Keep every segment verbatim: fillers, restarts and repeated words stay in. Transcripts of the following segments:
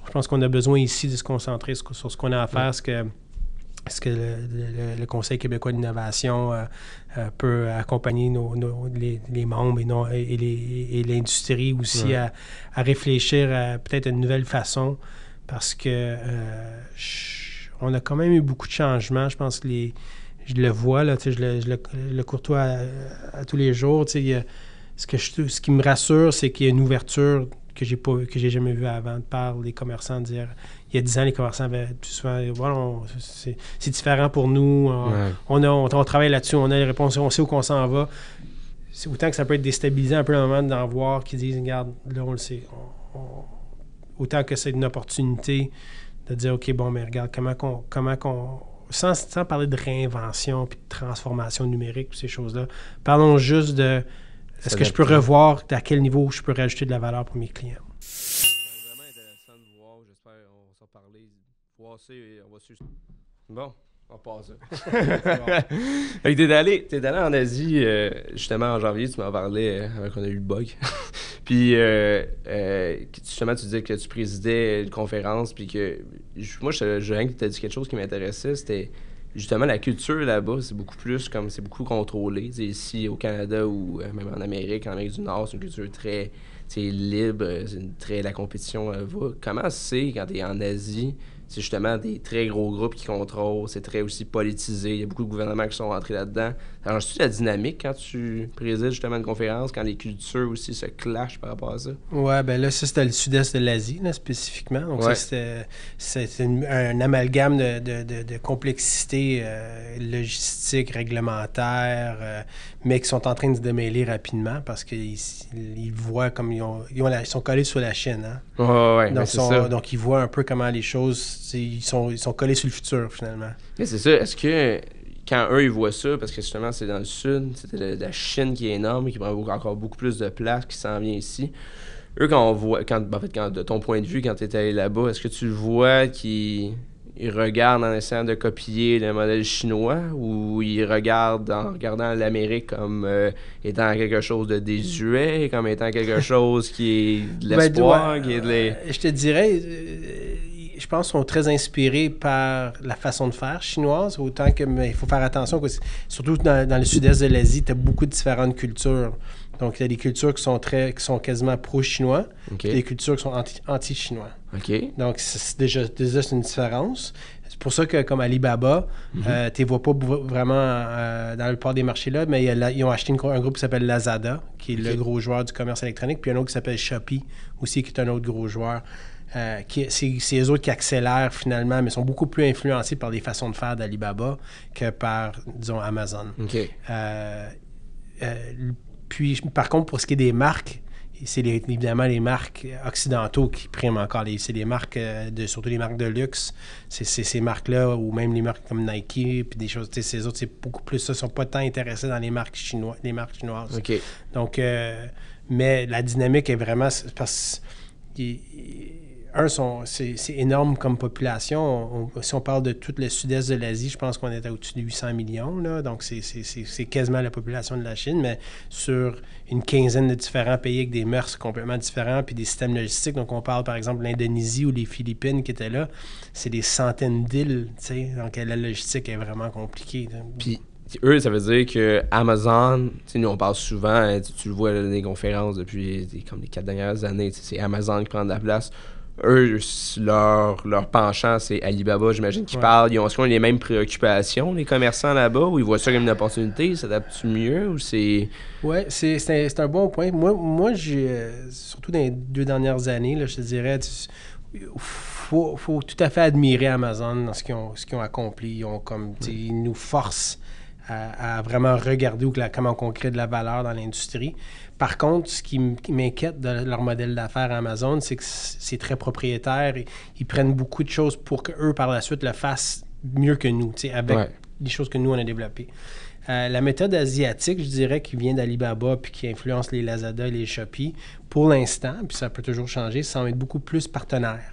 Je pense qu'on a besoin ici de se concentrer sur, sur ce qu'on a à faire, ouais. ce que, ce que le, le, le Conseil québécois d'innovation euh, euh, peut accompagner nos, nos, les, les membres et, non, et, les, et l'industrie aussi ouais. à, à réfléchir à peut-être une nouvelle façon, parce que euh, je, on a quand même eu beaucoup de changements. Je pense que les, je le vois, là, je, le, je le, le courtois à, à tous les jours. Il y a, ce, que je, ce qui me rassure, c'est qu'il y a une ouverture que j'ai pas que j'ai jamais vue avant de par les commerçants dire il y a dix ans les commerçants avaient plus souvent voilà, on, c'est, c'est différent pour nous, on, ouais. on, a, on, on travaille là-dessus, on a les réponses, on sait où qu'on s'en va. C'est autant que ça peut être déstabilisant un peu le moment d'en voir qui disent regarde, là on le sait, on, on, autant que c'est une opportunité de dire ok bon mais regarde comment qu'on comment qu'on sans, sans parler de réinvention puis de transformation numérique puis ces choses-là, parlons juste de est-ce que je peux revoir à quel niveau je peux rajouter de la valeur pour mes clients? C'est vraiment intéressant de voir. J'espère qu'on va s'en parler. Voir ça et on va suivre. Bon, on passe ça. Bon. Fait que t'es allé, t'es allé en Asie, euh, justement en janvier, tu m'en parlais, euh, qu'on a eu le bug. Puis, euh, euh, justement, tu disais que tu présidais une conférence, puis que moi, je, je, je t'as dit quelque chose qui m'intéressait, c'était justement la culture là-bas, c'est beaucoup plus comme c'est beaucoup contrôlé. T'sais, ici au Canada ou euh, même en Amérique, en Amérique du Nord, c'est une culture très libre, c'est une, très la compétition euh, va. Comment c'est quand t'es en Asie? C'est justement des très gros groupes qui contrôlent, c'est très aussi politisé, il y a beaucoup de gouvernements qui sont rentrés là-dedans. Alors, c'est-tu la dynamique quand tu présides justement une conférence, quand les cultures aussi se clashent par rapport à ça? Ouais, ben là, ça, c'était le sud-est de l'Asie, là, spécifiquement. Donc, ouais. ça, c'était, c'était une, un amalgame de, de, de, de complexité euh, logistique, réglementaire, euh, mais qui sont en train de se démêler rapidement parce qu'ils ils voient comme ils, ont, ils, ont la, ils sont collés sur la Chine. Hein? Ouais, ouais, donc, c'est sont, ça. donc, ils voient un peu comment les choses, ils sont, ils sont collés sur le futur, finalement. Mais c'est ça. Est-ce que quand eux, ils voient ça, parce que justement, c'est dans le sud, c'est la, la Chine qui est énorme, qui prend encore beaucoup plus de place, qui s'en vient ici. Eux, quand on voit, quand, en fait, quand, de ton point de vue, quand tu es allé là-bas, est-ce que tu vois qu'ils ils regardent en essayant de copier le modèle chinois ou ils regardent en regardant l'Amérique comme euh, étant quelque chose de désuet, comme étant quelque chose qui est de l'espoir, ben, ouais, qui est de les... Je te dirais... Euh, je pense qu'ils sont très inspirés par la façon de faire chinoise, autant que mais il faut faire attention, que surtout dans, dans le sud-est de l'Asie, tu as beaucoup de différentes cultures. Donc, il y a des cultures qui sont, très, qui sont quasiment pro-chinois, okay. et des cultures qui sont anti, anti-chinois. Okay. Donc, c'est déjà, déjà c'est une différence. C'est pour ça que, comme Alibaba, mm-hmm. euh, tu ne les vois pas vraiment euh, dans le port des marchés là, mais la, ils ont acheté une, un groupe qui s'appelle Lazada, qui est okay. le gros joueur du commerce électronique, puis un autre qui s'appelle Shopee, aussi, qui est un autre gros joueur. Euh, qui, c'est, c'est eux autres qui accélèrent finalement, mais sont beaucoup plus influencés par les façons de faire d'Alibaba que par, disons, Amazon. Okay. Euh, euh, puis, par contre, pour ce qui est des marques, c'est les, évidemment les marques occidentaux qui priment encore. Les, c'est les marques, euh, de, surtout les marques de luxe. C'est, c'est ces marques-là, ou même les marques comme Nike, puis des choses, tu sais, ces autres, c'est beaucoup plus ça. Ils ne sont pas tant intéressés dans les marques, chinois, les marques chinoises. Okay. Donc, euh, mais la dynamique est vraiment... Parce qu'il, Un, sont, c'est, c'est énorme comme population. On, on, si on parle de tout le sud-est de l'Asie, je pense qu'on est au-dessus de huit cents millions. Là, donc, c'est, c'est, c'est, c'est quasiment la population de la Chine, mais sur une quinzaine de différents pays avec des mœurs complètement différents puis des systèmes logistiques. Donc, on parle, par exemple, de l'Indonésie ou les Philippines qui étaient là. C'est des centaines d'îles, tu sais. Donc, la logistique est vraiment compliquée. Puis, eux, ça veut dire que Amazon, tu sais, nous, on parle souvent, tu, tu le vois dans les conférences depuis comme les quatre dernières années, c'est Amazon qui prend de la place. Eux, leur, leur penchant, c'est Alibaba, j'imagine qu'ils ouais. parlent. Ils ont, est-ce qu'ils ont les mêmes préoccupations, les commerçants là-bas, ou ils voient ça comme une opportunité? Ils s'adaptent mieux, ou c'est... Oui, c'est, c'est, un, c'est un bon point. Moi, moi j'ai, euh, surtout dans les deux dernières années, là, je te dirais, il faut, faut tout à fait admirer Amazon dans ce qu'ils ont, ce qu'ils ont accompli. Ils, ont comme, mm. ils nous forcent à, à vraiment regarder où, comment on crée de la valeur dans l'industrie. Par contre, ce qui m'inquiète de leur modèle d'affaires Amazon, c'est que c'est très propriétaire. Et ils prennent beaucoup de choses pour qu'eux, par la suite, le fassent mieux que nous, avec ouais. les choses que nous, on a développées. Euh, la méthode asiatique, je dirais, qui vient d'Alibaba puis qui influence les Lazada et les Shopee, pour l'instant, puis ça peut toujours changer, ça va être beaucoup plus partenaire.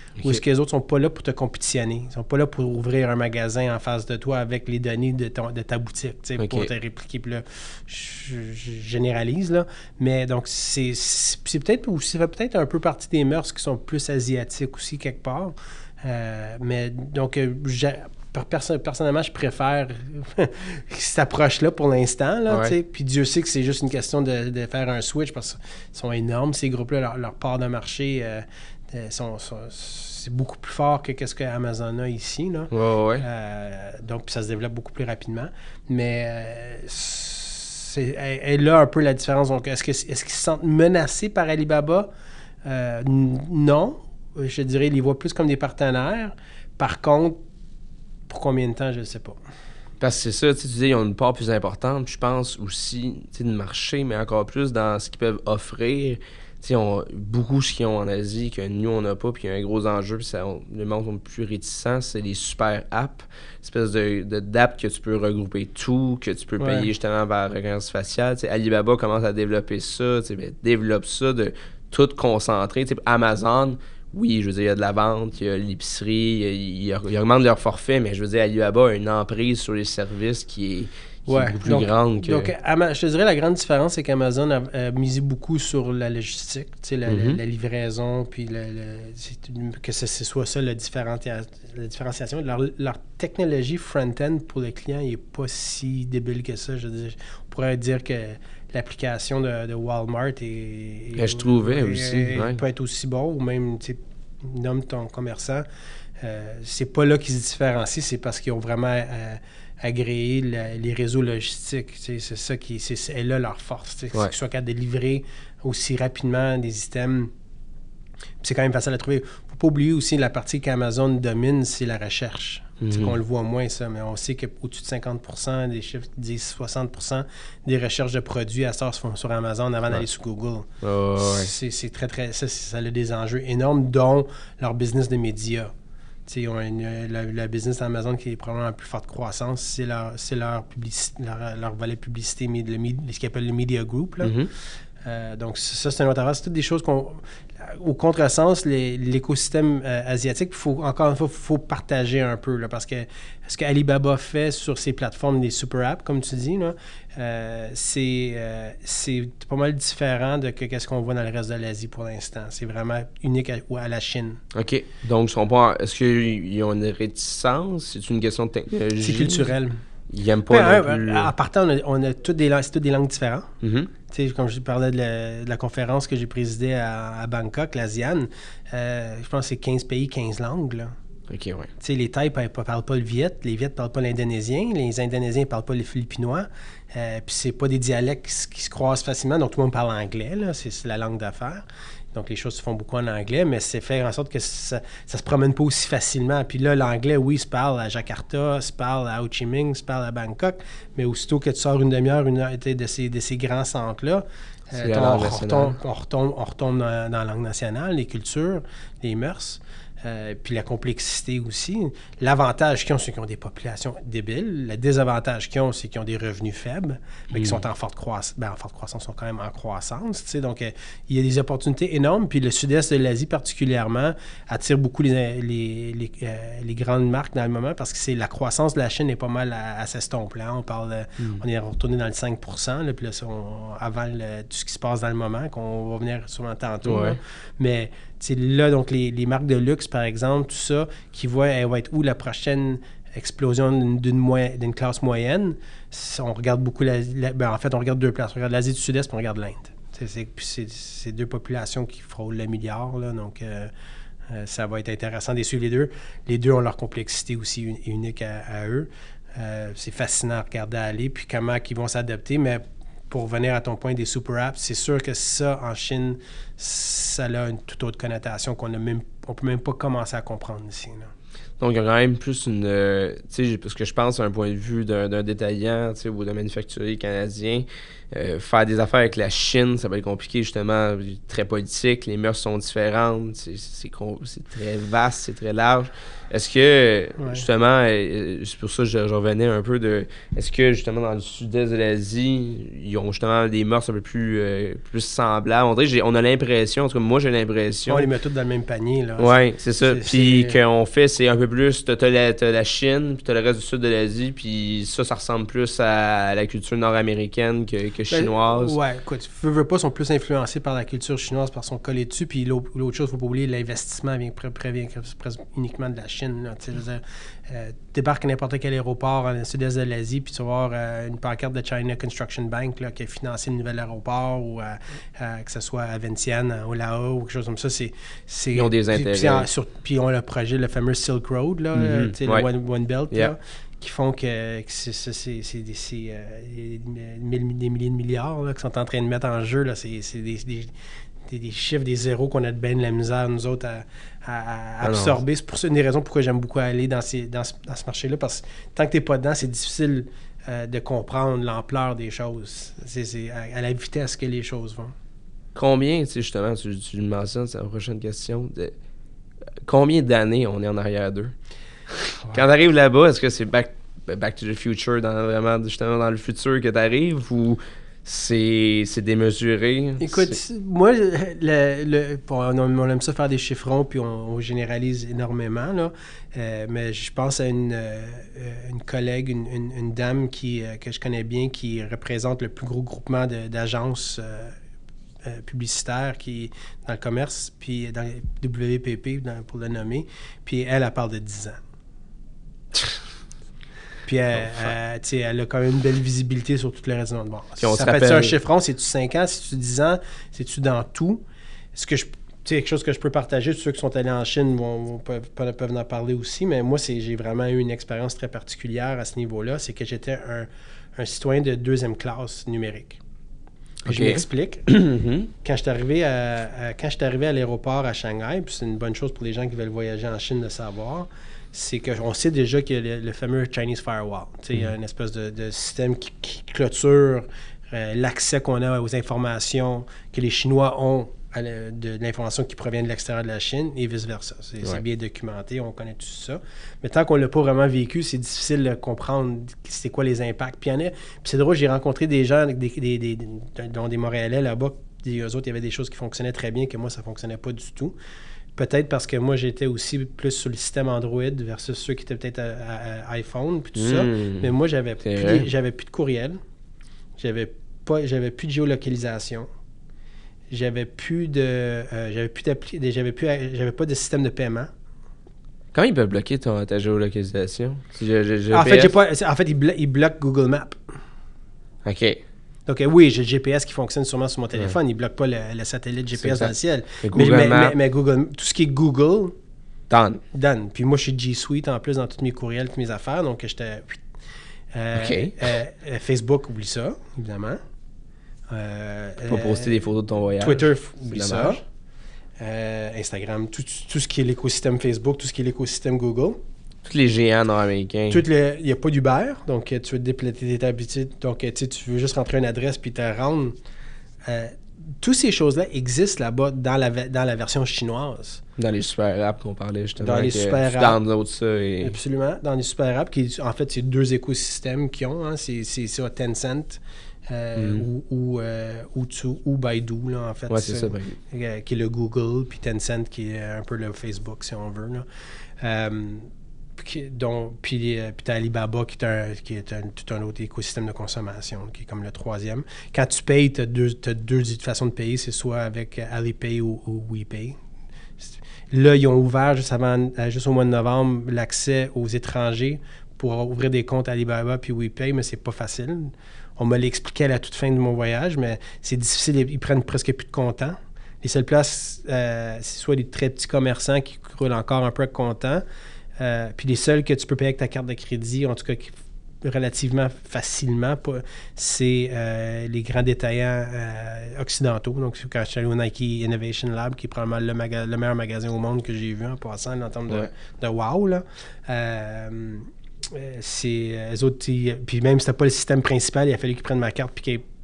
Okay. Ou est-ce que les autres sont pas là pour te compétitionner? Ils sont pas là pour ouvrir un magasin en face de toi avec les données de, ton, de ta boutique, okay. pour te répliquer. Puis là, je, je généralise, là. Mais donc, c'est, c'est peut-être aussi, ça fait peut-être un peu partie des mœurs qui sont plus asiatiques aussi, quelque part. Euh, mais donc, j'ai... Perso- personnellement, je préfère cette approche-là pour l'instant. Là, ouais. Puis Dieu sait que c'est juste une question de, de faire un switch parce qu'ils sont énormes, ces groupes-là. Leur, leur part de marché, euh, sont, sont, c'est beaucoup plus fort que ce qu'Amazon a ici. Là. Ouais, ouais. Euh, donc, ça se développe beaucoup plus rapidement. Mais euh, c'est elle, là un peu la différence. Donc, est-ce, que, est-ce qu'ils se sentent menacés par Alibaba? Euh, non. Je dirais qu'ils les voient plus comme des partenaires. Par contre, pour combien de temps, je ne sais pas. Parce que c'est ça, tu disais, ils ont une part plus importante. Je pense aussi, tu sais, de marché, mais encore plus dans ce qu'ils peuvent offrir. Tu sais, on beaucoup ce qu'ils ont en Asie que nous, on n'a pas, puis il y a un gros enjeu, puis ça, on, le monde sont plus réticents, c'est les super apps. Espèce de, de d'app que tu peux regrouper tout, que tu peux ouais. payer justement par reconnaissance faciale. Tu sais, Alibaba commence à développer ça, tu sais, ben, développe ça, de tout concentrer. Tu sais, Amazon... Oui, je veux dire, il y a de la vente, il y a l'épicerie, ils il, il augmentent leur forfait, mais je veux dire, Alibaba a une emprise sur les services qui est, qui ouais, est beaucoup donc, plus grande que... Donc, je te dirais, la grande différence, c'est qu'Amazon a, a misé beaucoup sur la logistique, tu sais, la, mm-hmm. la, la livraison, puis le, le, que ce, ce soit ça, la, différencia, la différenciation. Leur, leur technologie front-end pour le client n'est pas si débile que ça. Je veux dire, on pourrait dire que l'application de, de Walmart est, est, je trouvais est, aussi, est, ouais. peut être aussi bon, ou même, tu sais, nomme ton commerçant. Euh, c'est pas là qu'ils se différencient, c'est parce qu'ils ont vraiment euh, agréé la, les réseaux logistiques. C'est ça qui c'est, c'est là leur force. Ouais. Qu'ils soient capables de livrer aussi rapidement des items. Puis c'est quand même facile à trouver. Il ne faut pas oublier aussi la partie qu'Amazon domine, c'est la recherche. Mm-hmm. On le voit moins, ça, mais on sait qu'au-dessus de cinquante pour cent des chiffres disent soixante pour cent des recherches de produits à ça se font sur Amazon avant ouais. d'aller sur Google. Oh, ouais. c'est, c'est très, très... Ça, ça a des enjeux énormes, dont leur business de médias. Ils ont une, le, le business d'Amazon qui est probablement la plus forte croissance, c'est leur, c'est leur, publici- leur, leur volet publicité, le, le, ce qu'ils appellent le Media Group. Là. Mm-hmm. Euh, donc, ça, c'est un autre affaire. C'est toutes des choses qu'on... Au contresens, les, l'écosystème euh, asiatique, faut, encore une fois, il faut partager un peu. Là, parce que ce qu'Alibaba fait sur ses plateformes, des super apps, comme tu dis, là, euh, c'est, euh, c'est pas mal différent de que, qu'est-ce qu'on voit dans le reste de l'Asie pour l'instant. C'est vraiment unique à, à la Chine. OK. Donc, ils sont pas, est-ce qu'ils ont une réticence? C'est une question de technologie? C'est culturel. Ils n'aiment pas non plus... En partant, on a, on a toutes des langues, c'est toutes des langues différentes. Mm-hmm. Tu sais, comme je parlais de la, de la conférence que j'ai présidée à, à Bangkok, l'ASEAN, euh, je pense que c'est quinze pays, quinze langues, là. OK, ouais. Tu sais, les Thaïs ne parlent pas le Viet, les Viet ne parlent pas l'indonésien, les Indonésiens ne parlent pas le philippinois, euh, puis c'est pas des dialectes qui, qui se croisent facilement, donc tout le monde parle anglais, là, c'est, c'est la langue d'affaires. Donc, les choses se font beaucoup en anglais, mais c'est fait en sorte que ça ne se promène pas aussi facilement. Puis là, l'anglais, oui, se parle à Jakarta, se parle à Ho Chi Minh, se parle à Bangkok, mais aussitôt que tu sors une demi-heure, une heure de ces, de ces grands centres-là, euh, on, retombe, on, retombe, on retombe dans, dans la langue nationale, les cultures, les mœurs. Euh, puis la complexité aussi. L'avantage qu'ils ont, c'est qu'ils ont des populations débiles. Le désavantage qu'ils ont, c'est qu'ils ont des revenus faibles, mais mmh. qui sont en forte croissance. Ben, en forte croissance, sont quand même en croissance. Tu sais, donc, euh, il y a des opportunités énormes. Puis le sud-est de l'Asie, particulièrement, attire beaucoup les, les, les, euh, les grandes marques dans le moment parce que c'est la croissance de la Chine est pas mal à, à s'estomper. Là. On parle, mmh. on est retourné dans le cinq pour cent. Là, puis là, on avale le, tout ce qui se passe dans le moment, qu'on va venir sûrement tantôt. Ouais. Là. Mais c'est là, donc, les, les marques de luxe, par exemple, tout ça, qui voient, elle va être où la prochaine explosion d'une, d'une, moy- d'une classe moyenne. On regarde beaucoup, la, la, ben, en fait, on regarde deux places. On regarde l'Asie du Sud-Est, puis on regarde l'Inde. C'est, c'est, puis c'est, c'est deux populations qui frôlent le milliard, là, donc euh, euh, ça va être intéressant de suivre les deux. Les deux ont leur complexité aussi un, unique à, à eux. Euh, c'est fascinant à regarder aller, puis comment ils vont s'adapter, mais pour revenir à ton point des super apps, c'est sûr que ça, en Chine, ça a une toute autre connotation qu'on ne peut même pas commencer à comprendre ici. Là. Donc, il y a quand même plus une... Euh, tu sais, parce que je pense, d'un point de vue d'un, d'un détaillant, tu sais, ou d'un manufacturier canadien, Euh, faire des affaires avec la Chine, ça va être compliqué, justement, très politique, les mœurs sont différentes, c'est, c'est, c'est très vaste, c'est très large. Est-ce que, ouais. justement, euh, c'est pour ça que je, je revenais un peu de... Est-ce que, justement, dans le sud-est de l'Asie, ils ont justement des mœurs un peu plus, euh, plus semblables? On dirait j'ai, on a l'impression, en tout cas, moi, j'ai l'impression... On les met tous dans le même panier, là. Oui, c'est ça. Puis qu'on fait, c'est un peu plus... T'as, t'as, la, t'as la Chine, puis t'as le reste du sud de l'Asie, puis ça, ça ressemble plus à la culture nord-américaine que, que chinoise. Ben, ouais, écoute, veux, veux pas, sont plus influencés par la culture chinoise, par son collé dessus, puis l'autre, l'autre chose, il ne faut pas oublier, l'investissement vient, près, près, vient presque uniquement de la Chine. Là, je veux dire, euh, débarque à n'importe quel aéroport dans le sud-est de l'Asie, puis tu vas voir euh, une pancarte de China Construction Bank là, qui a financé le nouvel aéroport, ou euh, euh, que ce soit à Vientiane, au Laos, ou quelque chose comme ça. C'est, c'est, ils ont des intérêts. Puis ils ont le projet, le fameux Silk Road, là, mm-hmm. euh, ouais. le One, One Belt, yeah. là, qui font que, que c'est, c'est, c'est, c'est, des, c'est euh, des milliers de milliards là, qui sont en train de mettre en jeu. Là, c'est, c'est des, des Des, des chiffres, des zéros qu'on a de bien de la misère, nous autres, à, à, à absorber. C'est pour ça une des raisons pourquoi j'aime beaucoup aller dans, ces, dans, ce, dans ce marché-là, parce que tant que tu n'es pas dedans, c'est difficile euh, de comprendre l'ampleur des choses. C'est, c'est à, à la vitesse que les choses vont. Combien, tu sais, justement, tu, tu le mentionnes, c'est la prochaine question, de, combien d'années on est en arrière d'eux? Ouais. Quand tu arrives là-bas, est-ce que c'est back, back to the future, dans, vraiment, justement, dans le futur que tu arrives, ou... C'est, c'est démesuré. Écoute, c'est... moi, le, le, bon, on, on aime ça faire des chiffrons, puis on, on généralise énormément, là. Euh, mais je pense à une, euh, une collègue, une, une, une dame qui, euh, que je connais bien, qui représente le plus gros groupement de, d'agences euh, euh, publicitaires qui, dans le commerce, puis dans W P P, dans, pour le nommer. Puis elle, elle parle de dix ans. Puis elle, oh, elle, elle a quand même une belle visibilité sur tout le reste du monde. Bon, ça peut rappelle... être un chiffron, c'est-tu cinq ans, c'est-tu dix ans, c'est-tu dans tout? Est-ce que je, quelque chose que je peux partager, ceux qui sont allés en Chine vont, vont, peuvent, peuvent en parler aussi, mais moi, c'est, j'ai vraiment eu une expérience très particulière à ce niveau-là, c'est que j'étais un, un citoyen de deuxième classe numérique. Okay. Je m'explique. mm-hmm. Quand je suis arrivé à, à, quand je suis arrivé à l'aéroport à Shanghai, puis c'est une bonne chose pour les gens qui veulent voyager en Chine de savoir, c'est qu'on sait déjà qu'il y a le, le fameux Chinese Firewall. Mm-hmm. Il y a une espèce de, de système qui, qui clôture euh, l'accès qu'on a aux informations que les Chinois ont à le, de, de l'information qui provient de l'extérieur de la Chine et vice-versa. C'est, ouais. c'est bien documenté, on connaît tout ça. Mais tant qu'on ne l'a pas vraiment vécu, c'est difficile de comprendre c'est quoi les impacts. Puis, y en a, puis c'est drôle, j'ai rencontré des gens, des, des, des, des, dont des Montréalais là-bas, et eux autres, il y avait des choses qui fonctionnaient très bien, que moi, ça ne fonctionnait pas du tout. Peut-être parce que moi, j'étais aussi plus sur le système Android versus ceux qui étaient peut-être à, à, à iPhone, puis tout mmh. ça. Mais moi, j'avais plus, des, j'avais plus de courriel, j'avais, pas, j'avais plus de géolocalisation, j'avais plus de, euh, j'avais plus d'appli, j'avais plus, j'avais pas de système de paiement. Comment ils peuvent bloquer ton, ta géolocalisation? Si je, je, je en fait, j'ai pas, en fait, ils, blo- ils bloquent Google Maps. OK. Donc, oui, j'ai le G P S qui fonctionne sûrement sur mon téléphone. Ouais. Il ne bloque pas le, le satellite G P S dans le ciel. Mais, mais, mais, mais, mais Google, tout ce qui est Google... Done. Done. Puis moi, je suis G Suite en plus dans tous mes courriels, toutes mes affaires. Donc, j'étais... Euh, OK. Euh, euh, Facebook, oublie ça, évidemment. Euh, tu peux euh, poster des photos de ton voyage. Twitter, oublie ça. Euh, Instagram, tout, tout ce qui est l'écosystème Facebook, tout ce qui est l'écosystème Google. Tous les géants nord-américains. Il n'y a pas d'Uber, donc tu veux te déplacer tes habitudes, donc tu veux juste rentrer une adresse puis te rendre. Euh, toutes ces choses-là existent là-bas dans la, dans la version chinoise. Dans les super apps qu'on parlait justement. Dans les super apps. Download ça et... Absolument. Dans les super apps, qui, en fait, c'est deux écosystèmes qu'ils ont. Hein. C'est, c'est ça, Tencent euh, mm. ou, ou, euh, ou, ou Baidu, là, en fait. Ouais, c'est ça, Baidu. Euh, qui est le Google, puis Tencent, qui est un peu le Facebook, si on veut. Là. Euh, Qui, dont, puis euh, puis tu as Alibaba qui est, un, qui est un, tout un autre écosystème de consommation, qui est comme le troisième. Quand tu payes, tu as deux, t'as deux façons de payer, c'est soit avec Alipay ou, ou WePay. Là, ils ont ouvert juste, avant, juste au mois de novembre l'accès aux étrangers pour ouvrir des comptes Alibaba puis WePay, mais c'est pas facile. On me l'expliquait à la toute fin de mon voyage, mais c'est difficile, ils prennent presque plus de comptants. Les seules places, euh, c'est soit des très petits commerçants qui roulent encore un peu avec comptants. Euh, puis les seuls que tu peux payer avec ta carte de crédit, en tout cas relativement facilement, pas, c'est euh, les grands détaillants euh, occidentaux. Donc, quand je suis allé au Nike Innovation Lab, qui est probablement le, maga- le meilleur magasin au monde que j'ai vu en passant, en termes de, ouais. de wow, là. Euh, c'est eux autres, ils, puis même si c'était pas le système principal, il a fallu qu'ils prennent ma carte puis qu'ils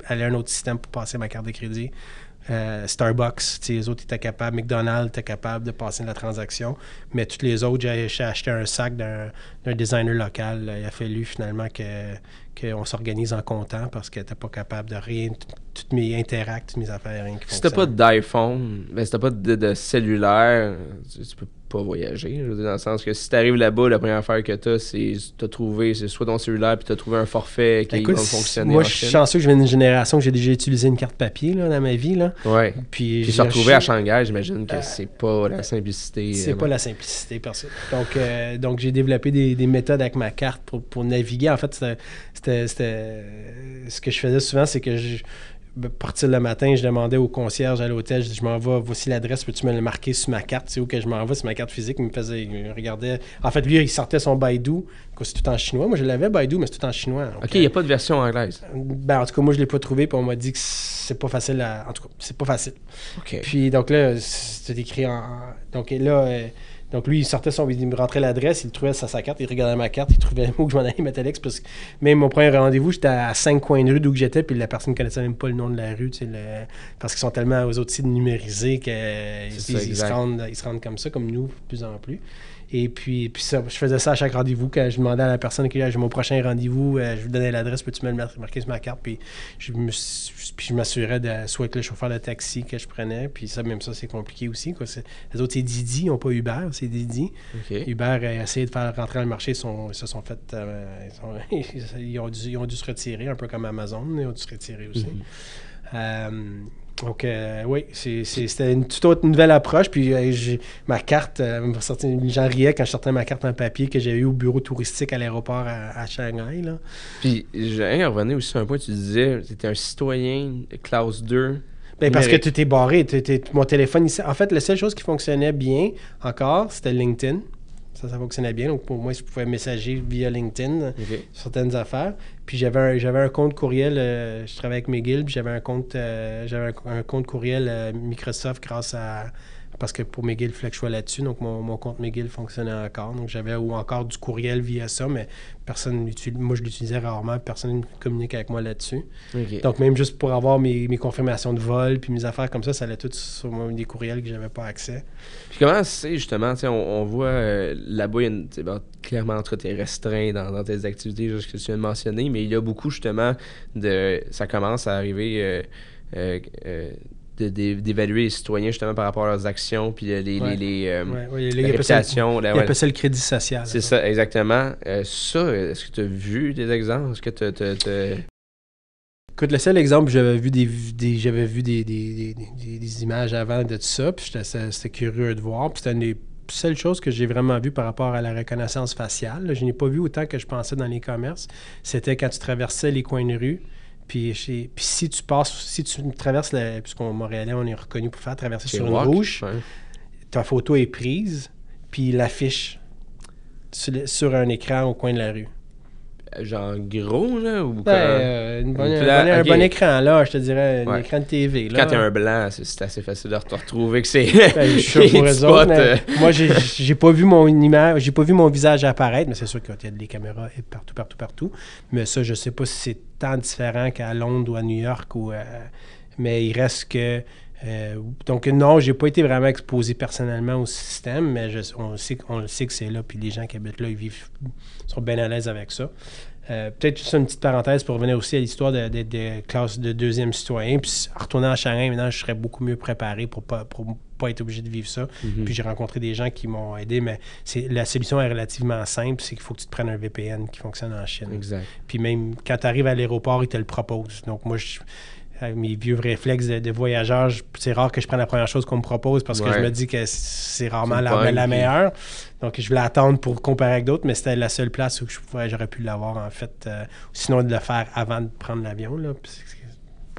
aller à un autre système pour passer ma carte de crédit. Euh, Starbucks, les autres étaient capables, McDonald's était capable de passer la transaction, mais tous les autres, j'ai, j'ai acheté un sac d'un, d'un designer local. Il a fallu finalement que, qu'on s'organise en comptant parce qu'elle n'était pas capable de rien, tous mes interacts, toutes mes affaires, rien qui Si t'as pas d'iPhone, ben si t'as pas de, de cellulaire, tu, tu peux pas voyager. Je veux dire, dans le sens que si t'arrives là-bas, la première affaire que t'as, c'est t'as trouvé, c'est soit ton cellulaire, puis t'as trouvé un forfait qui Écoute, va fonctionner. Moi, je suis chanceux que je viens d'une génération que j'ai déjà utilisé une carte papier là, dans ma vie. Là. Ouais. Puis, puis se retrouver ch... à Shanghai, j'imagine que euh, c'est pas la simplicité. C'est euh, pas la simplicité, personne. Donc, euh, donc j'ai développé des, des méthodes avec ma carte pour, pour naviguer. En fait, c'était, c'était, c'était... ce que je faisais souvent, c'est que je partir le matin, je demandais au concierge à l'hôtel, je dis, je m'en vais, voici l'adresse, peux-tu me le marquer sur ma carte, c'est où que je m'en vais, c'est ma carte physique, il me faisait, il regardait, en fait, lui, il sortait son Baidu, c'est tout en chinois, moi je l'avais Baidu, mais c'est tout en chinois. Donc, ok, il n'y a pas de version anglaise. Ben, en tout cas, moi je l'ai pas trouvé, puis on m'a dit que c'est pas facile à, en tout cas, c'est pas facile. Ok. Puis donc là, c'était écrit en, donc là, euh, donc lui, il sortait son, il me rentrait l'adresse, il trouvait sa, sa carte, il regardait ma carte, il trouvait le mot que je m'en allais mettre Alex, parce que même mon premier rendez-vous, j'étais à cinq coins de rue d'où j'étais, puis la personne ne connaissait même pas le nom de la rue, tu sais, le, parce qu'ils sont tellement aux autres sites numérisés qu'ils ils, ils, se rendent, ils se rendent comme ça, comme nous, de plus en plus. Et puis, puis ça, je faisais ça à chaque rendez-vous. Quand je demandais à la personne que j'ai mon prochain rendez-vous, euh, je lui donnais l'adresse, peux-tu me le marquer sur ma carte? Puis je, me, puis je m'assurais de soit avec le chauffeur de taxi que je prenais. Puis ça, même ça, c'est compliqué aussi. Quoi. C'est, les autres, c'est Didi, ils n'ont pas Uber, c'est Didi. Okay. Uber a essayé de faire rentrer dans le marché, ils, sont, ils se sont fait. Euh, ils, sont, ils, ont dû, ils ont dû se retirer, un peu comme Amazon, ils ont dû se retirer aussi. Mm-hmm. Euh, Donc, euh, oui, c'est, c'est, c'était une toute autre nouvelle approche. Puis, euh, j'ai, ma carte, euh, les gens riaient quand je sortais ma carte en papier que j'avais eu au bureau touristique à l'aéroport à, à Shanghai. Là. Puis, j'ai revenir aussi sur un point, tu disais, tu étais un citoyen classe deux. Bien, parce que tu t'es barré. T'es, t'es, mon téléphone, il, en fait, la seule chose qui fonctionnait bien encore, c'était LinkedIn. Ça, ça fonctionnait bien. Donc, pour moi, je pouvais messager via LinkedIn okay. certaines affaires. Puis, j'avais un, j'avais un compte courriel. Euh, je travaillais avec McGill. Puis, j'avais un compte, euh, j'avais un, un compte courriel euh, Microsoft grâce à... Parce que pour McGill, il fallait que je sois là-dessus. Donc, mon, mon compte McGill fonctionnait encore. Donc, j'avais ou encore du courriel via ça, mais personne l'utilise. Moi, je l'utilisais rarement. Personne ne communique avec moi là-dessus. Okay. Donc, même juste pour avoir mes, mes confirmations de vol puis mes affaires comme ça, ça allait tout sur moi, des courriels que je n'avais pas accès. Puis comment c'est, justement, on, on voit euh, là-bas, il y a une, bon, clairement, entre tes restreints dans, dans tes activités, juste que tu viens de mentionner, mais il y a beaucoup, justement, de... Ça commence à arriver... Euh, euh, euh, De, de, d'évaluer les citoyens justement par rapport à leurs actions puis les, les, ouais. les, euh, ouais, ouais, les réputations. Il appelle ça le crédit social. C'est ça, exactement. Euh, ça, est-ce que tu as vu des exemples? Est-ce que tu as... Écoute, le seul exemple, j'avais vu des, des j'avais vu des, des, des, des, des images avant de tout ça, puis j'étais, c'était curieux de voir. Puis c'était une des seules choses que j'ai vraiment vues par rapport à la reconnaissance faciale. Là, je n'ai pas vu autant que je pensais dans les commerces. C'était quand tu traversais les coins de rue. Puis, chez, puis si tu passes, si tu traverses, la, puisqu'on Montréalais, on est reconnu pour faire traverser sur une walk, rouge, ouais. Ta photo est prise, puis il l'affiche sur, sur un écran au coin de la rue. Genre gros, là? Ou ben, quand... euh, une bonne, une pla... un, bon, okay. un bon écran, là, je te dirais, un ouais. écran de T V. Là. Quand t'as un blanc, c'est, c'est assez facile de te retrouver que c'est... Ben, je suis sûr pour eux autres, mais moi, j'ai, j'ai pas vu mon image, j'ai pas vu mon visage apparaître, mais c'est sûr qu'il y a des caméras partout, partout, partout. Mais ça, je sais pas si c'est tant différent qu'à Londres ou à New York, ou, euh, mais il reste que... Euh, donc non, j'ai pas été vraiment exposé personnellement au système, mais je, on, sait, on le sait que c'est là, puis les gens qui habitent là, ils vivent, sont bien à l'aise avec ça. Euh, peut-être juste une petite parenthèse pour revenir aussi à l'histoire de, de, de classe de deuxième citoyen. Puis retourner en Shanghai, maintenant, je serais beaucoup mieux préparé pour pas, pour pas être obligé de vivre ça. Mm-hmm. Puis j'ai rencontré des gens qui m'ont aidé, mais c'est, la solution est relativement simple, c'est qu'il faut que tu te prennes un V P N qui fonctionne en Chine. Exact. Puis même quand tu arrives à l'aéroport, ils te le proposent. Donc moi, je... mes vieux réflexes de, de voyageur, je, c'est rare que je prenne la première chose qu'on me propose parce ouais. que je me dis que c'est rarement c'est la, la meilleure. Donc, je voulais attendre pour comparer avec d'autres, mais c'était la seule place où je pouvais, j'aurais pu l'avoir, en fait. Euh, sinon, de le faire avant de prendre l'avion, là. Puis,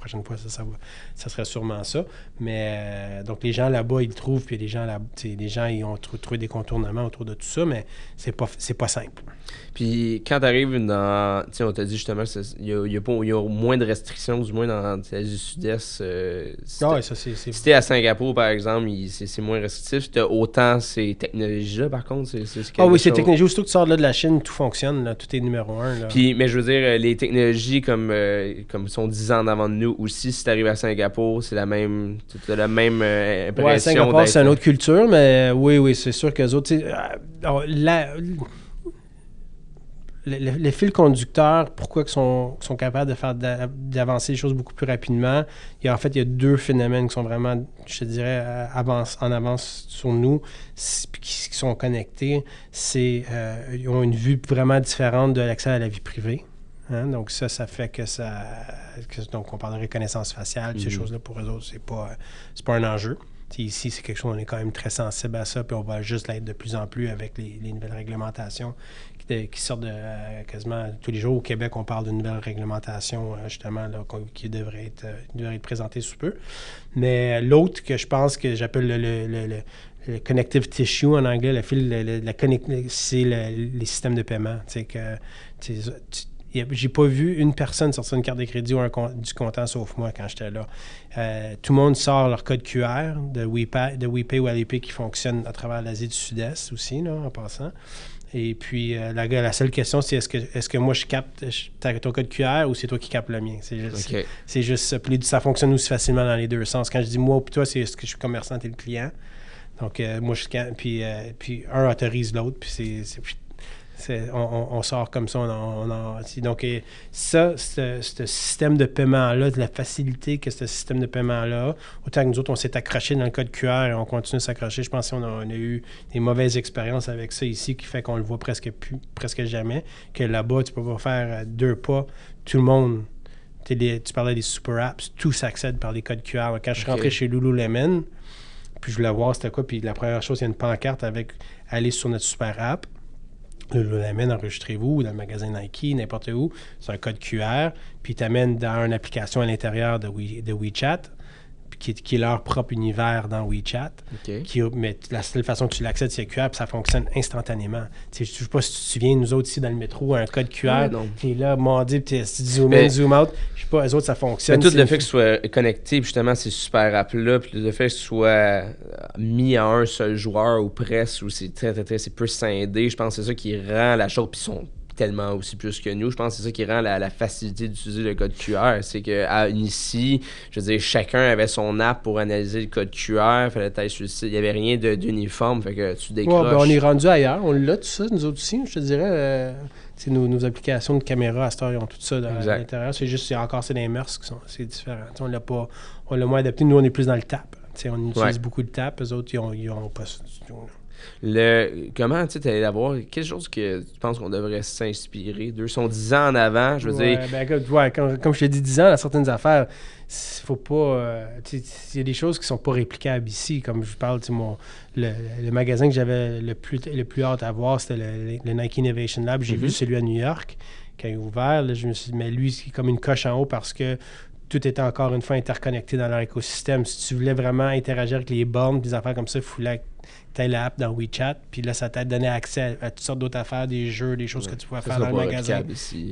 prochaine fois, ça, ça, va, ça serait sûrement ça. Mais euh, donc, les gens là-bas, ils le trouvent, puis les gens, là, les gens ils ont trou- trouvé des contournements autour de tout ça, mais c'est pas, c'est pas simple. Puis quand tu arrives dans. Tu sais, on t'a dit justement qu'il y, y, y a moins de restrictions, du moins dans l'Asie du Sud-Est. Euh, si ah, ouais, ça, c'est, c'est... si t'es à Singapour, par exemple, il, c'est, c'est moins restrictif. Tu as autant ces technologies-là, par contre. C'est, c'est ah oui, chose... ces technologies, aussitôt que tu sors là de la Chine, tout fonctionne, là, tout est numéro un. Là. Puis, mais je veux dire, les technologies comme, euh, comme sont dix ans en avant de nous aussi, si tu arrives à Singapour, c'est la même. Tu as la même euh, impression. Ouais, Singapour, d'être... c'est une autre culture, mais oui, oui, c'est sûr qu'eux autres. Euh, la, Le, le, le fil conducteur, pourquoi ils sont, sont capables de faire d'avancer les choses beaucoup plus rapidement, il y a, en fait, il y a deux phénomènes qui sont vraiment, je te dirais, avance, en avance sur nous, qui, qui sont connectés. C'est euh, ils ont une vue vraiment différente de l'accès à la vie privée. Hein? Donc ça, ça fait que ça... Que, donc on parle de reconnaissance faciale, mm-hmm. ces choses-là, pour eux autres, c'est pas, c'est pas un enjeu. T'sais, ici, c'est quelque chose, on est quand même très sensible à ça, puis on va juste l'être de plus en plus avec les, les nouvelles réglementations qui, de, qui sortent de, euh, quasiment tous les jours. Au Québec, on parle d'une nouvelle réglementation, euh, justement, là, qui devrait être, euh, devrait être présentée sous peu. Mais l'autre que je pense que j'appelle le, le, le, le, le connective tissue en anglais, le fil, le, le, la connect, c'est le, les systèmes de paiement. T'sais, que, t'sais, tu, j'ai pas vu une personne sortir une carte de crédit ou un compte, du comptant sauf moi quand j'étais là. Euh, tout le monde sort leur code Q R de WePay, de WePay ou Alipay qui fonctionne à travers l'Asie du Sud-Est aussi, là, en passant. Et puis, euh, la, la seule question, c'est est-ce que, est-ce que moi, je capte je, ton code Q R ou c'est toi qui captes le mien? C'est juste, okay. c'est, c'est juste ça. Puis ça fonctionne aussi facilement dans les deux sens. Quand je dis moi ou toi, c'est est-ce que je suis commerçant et le client. Donc, euh, moi, je scanne, puis, euh, puis un autorise l'autre, puis c'est... c'est C'est, on, on sort comme ça. On en, on en, donc, et ça, ce système de paiement-là, de la facilité que ce système de paiement-là, autant que nous autres, on s'est accroché dans le code Q R et on continue de s'accrocher. Je pense qu'on a, on a eu des mauvaises expériences avec ça ici qui fait qu'on le voit presque plus, presque jamais. Que là-bas, tu peux pas faire deux pas. Tout le monde, les, tu parlais des super apps, tout s'accède par les codes Q R. Quand je suis okay. rentré chez Lululemon, puis je voulais voir c'était quoi, puis la première chose, il y a une pancarte avec « Aller sur notre super app ». Le Lululemon, enregistrez-vous, dans le magasin Nike, n'importe où, c'est un code Q R, puis ils t'amènent dans une application à l'intérieur de, We, de WeChat, qui, qui est leur propre univers dans WeChat. Okay. Qui, mais la seule façon que tu l'accèdes, c'est Q R, puis ça fonctionne instantanément. Je ne sais pas si tu te souviens, nous autres ici dans le métro, un code Q R, qui est là, mardi, puis tu zoom in, zoom out. Je sais pas, eux autres, ça fonctionne. Mais tout le fait que ce soit connecté, puis justement, ces super apps-là, puis le fait que ce soit mis à un seul joueur ou presque, où c'est très, très, très, c'est peu scindé, je pense que c'est ça qui rend la chose, puis ils sont tellement aussi plus que nous. Je pense que c'est ça qui rend la, la facilité d'utiliser le code Q R. C'est que ici, je veux dire, chacun avait son app pour analyser le code Q R, fallait être sur le site. Il n'y avait rien de, d'uniforme, fait que tu décroches. Ouais, ben on est rendu ailleurs. On l'a tout ça, nous autres aussi, je te dirais. Euh, nos, nos applications de caméra à cette heure, ils ont tout ça dans, à l'intérieur. C'est juste, c'est encore, c'est des mœurs qui sont c'est différent. T'sais, on l'a pas, on l'a moins adapté. Nous, on est plus dans le tap. T'sais, on utilise ouais. beaucoup le tap. Eux autres, ils ont, ils ont pas ça du tout. Le, comment tu sais, allé d'avoir quelque chose que tu penses qu'on devrait s'inspirer d'eux? Ils sont dix ans en avant, je veux ouais, dire. Ben, ouais, comme, comme je t'ai dit, dix ans, dans certaines affaires, il faut pas. Euh, il y a des choses qui sont pas réplicables ici. Comme je parle, mon, le, le magasin que j'avais le plus, le plus hâte à voir, c'était le, le Nike Innovation Lab. J'ai mm-hmm. vu celui à New York, quand il est ouvert. Là, je me suis dit, mais lui, c'est comme une coche en haut parce que tout était encore une fois interconnecté dans leur écosystème. Si tu voulais vraiment interagir avec les bornes, des affaires comme ça, il fallait que tu aies l'app dans WeChat, puis là, ça t'a donné accès à, à toutes sortes d'autres affaires, des jeux, des choses ouais. que tu pouvais ça faire dans le magasin. Ici.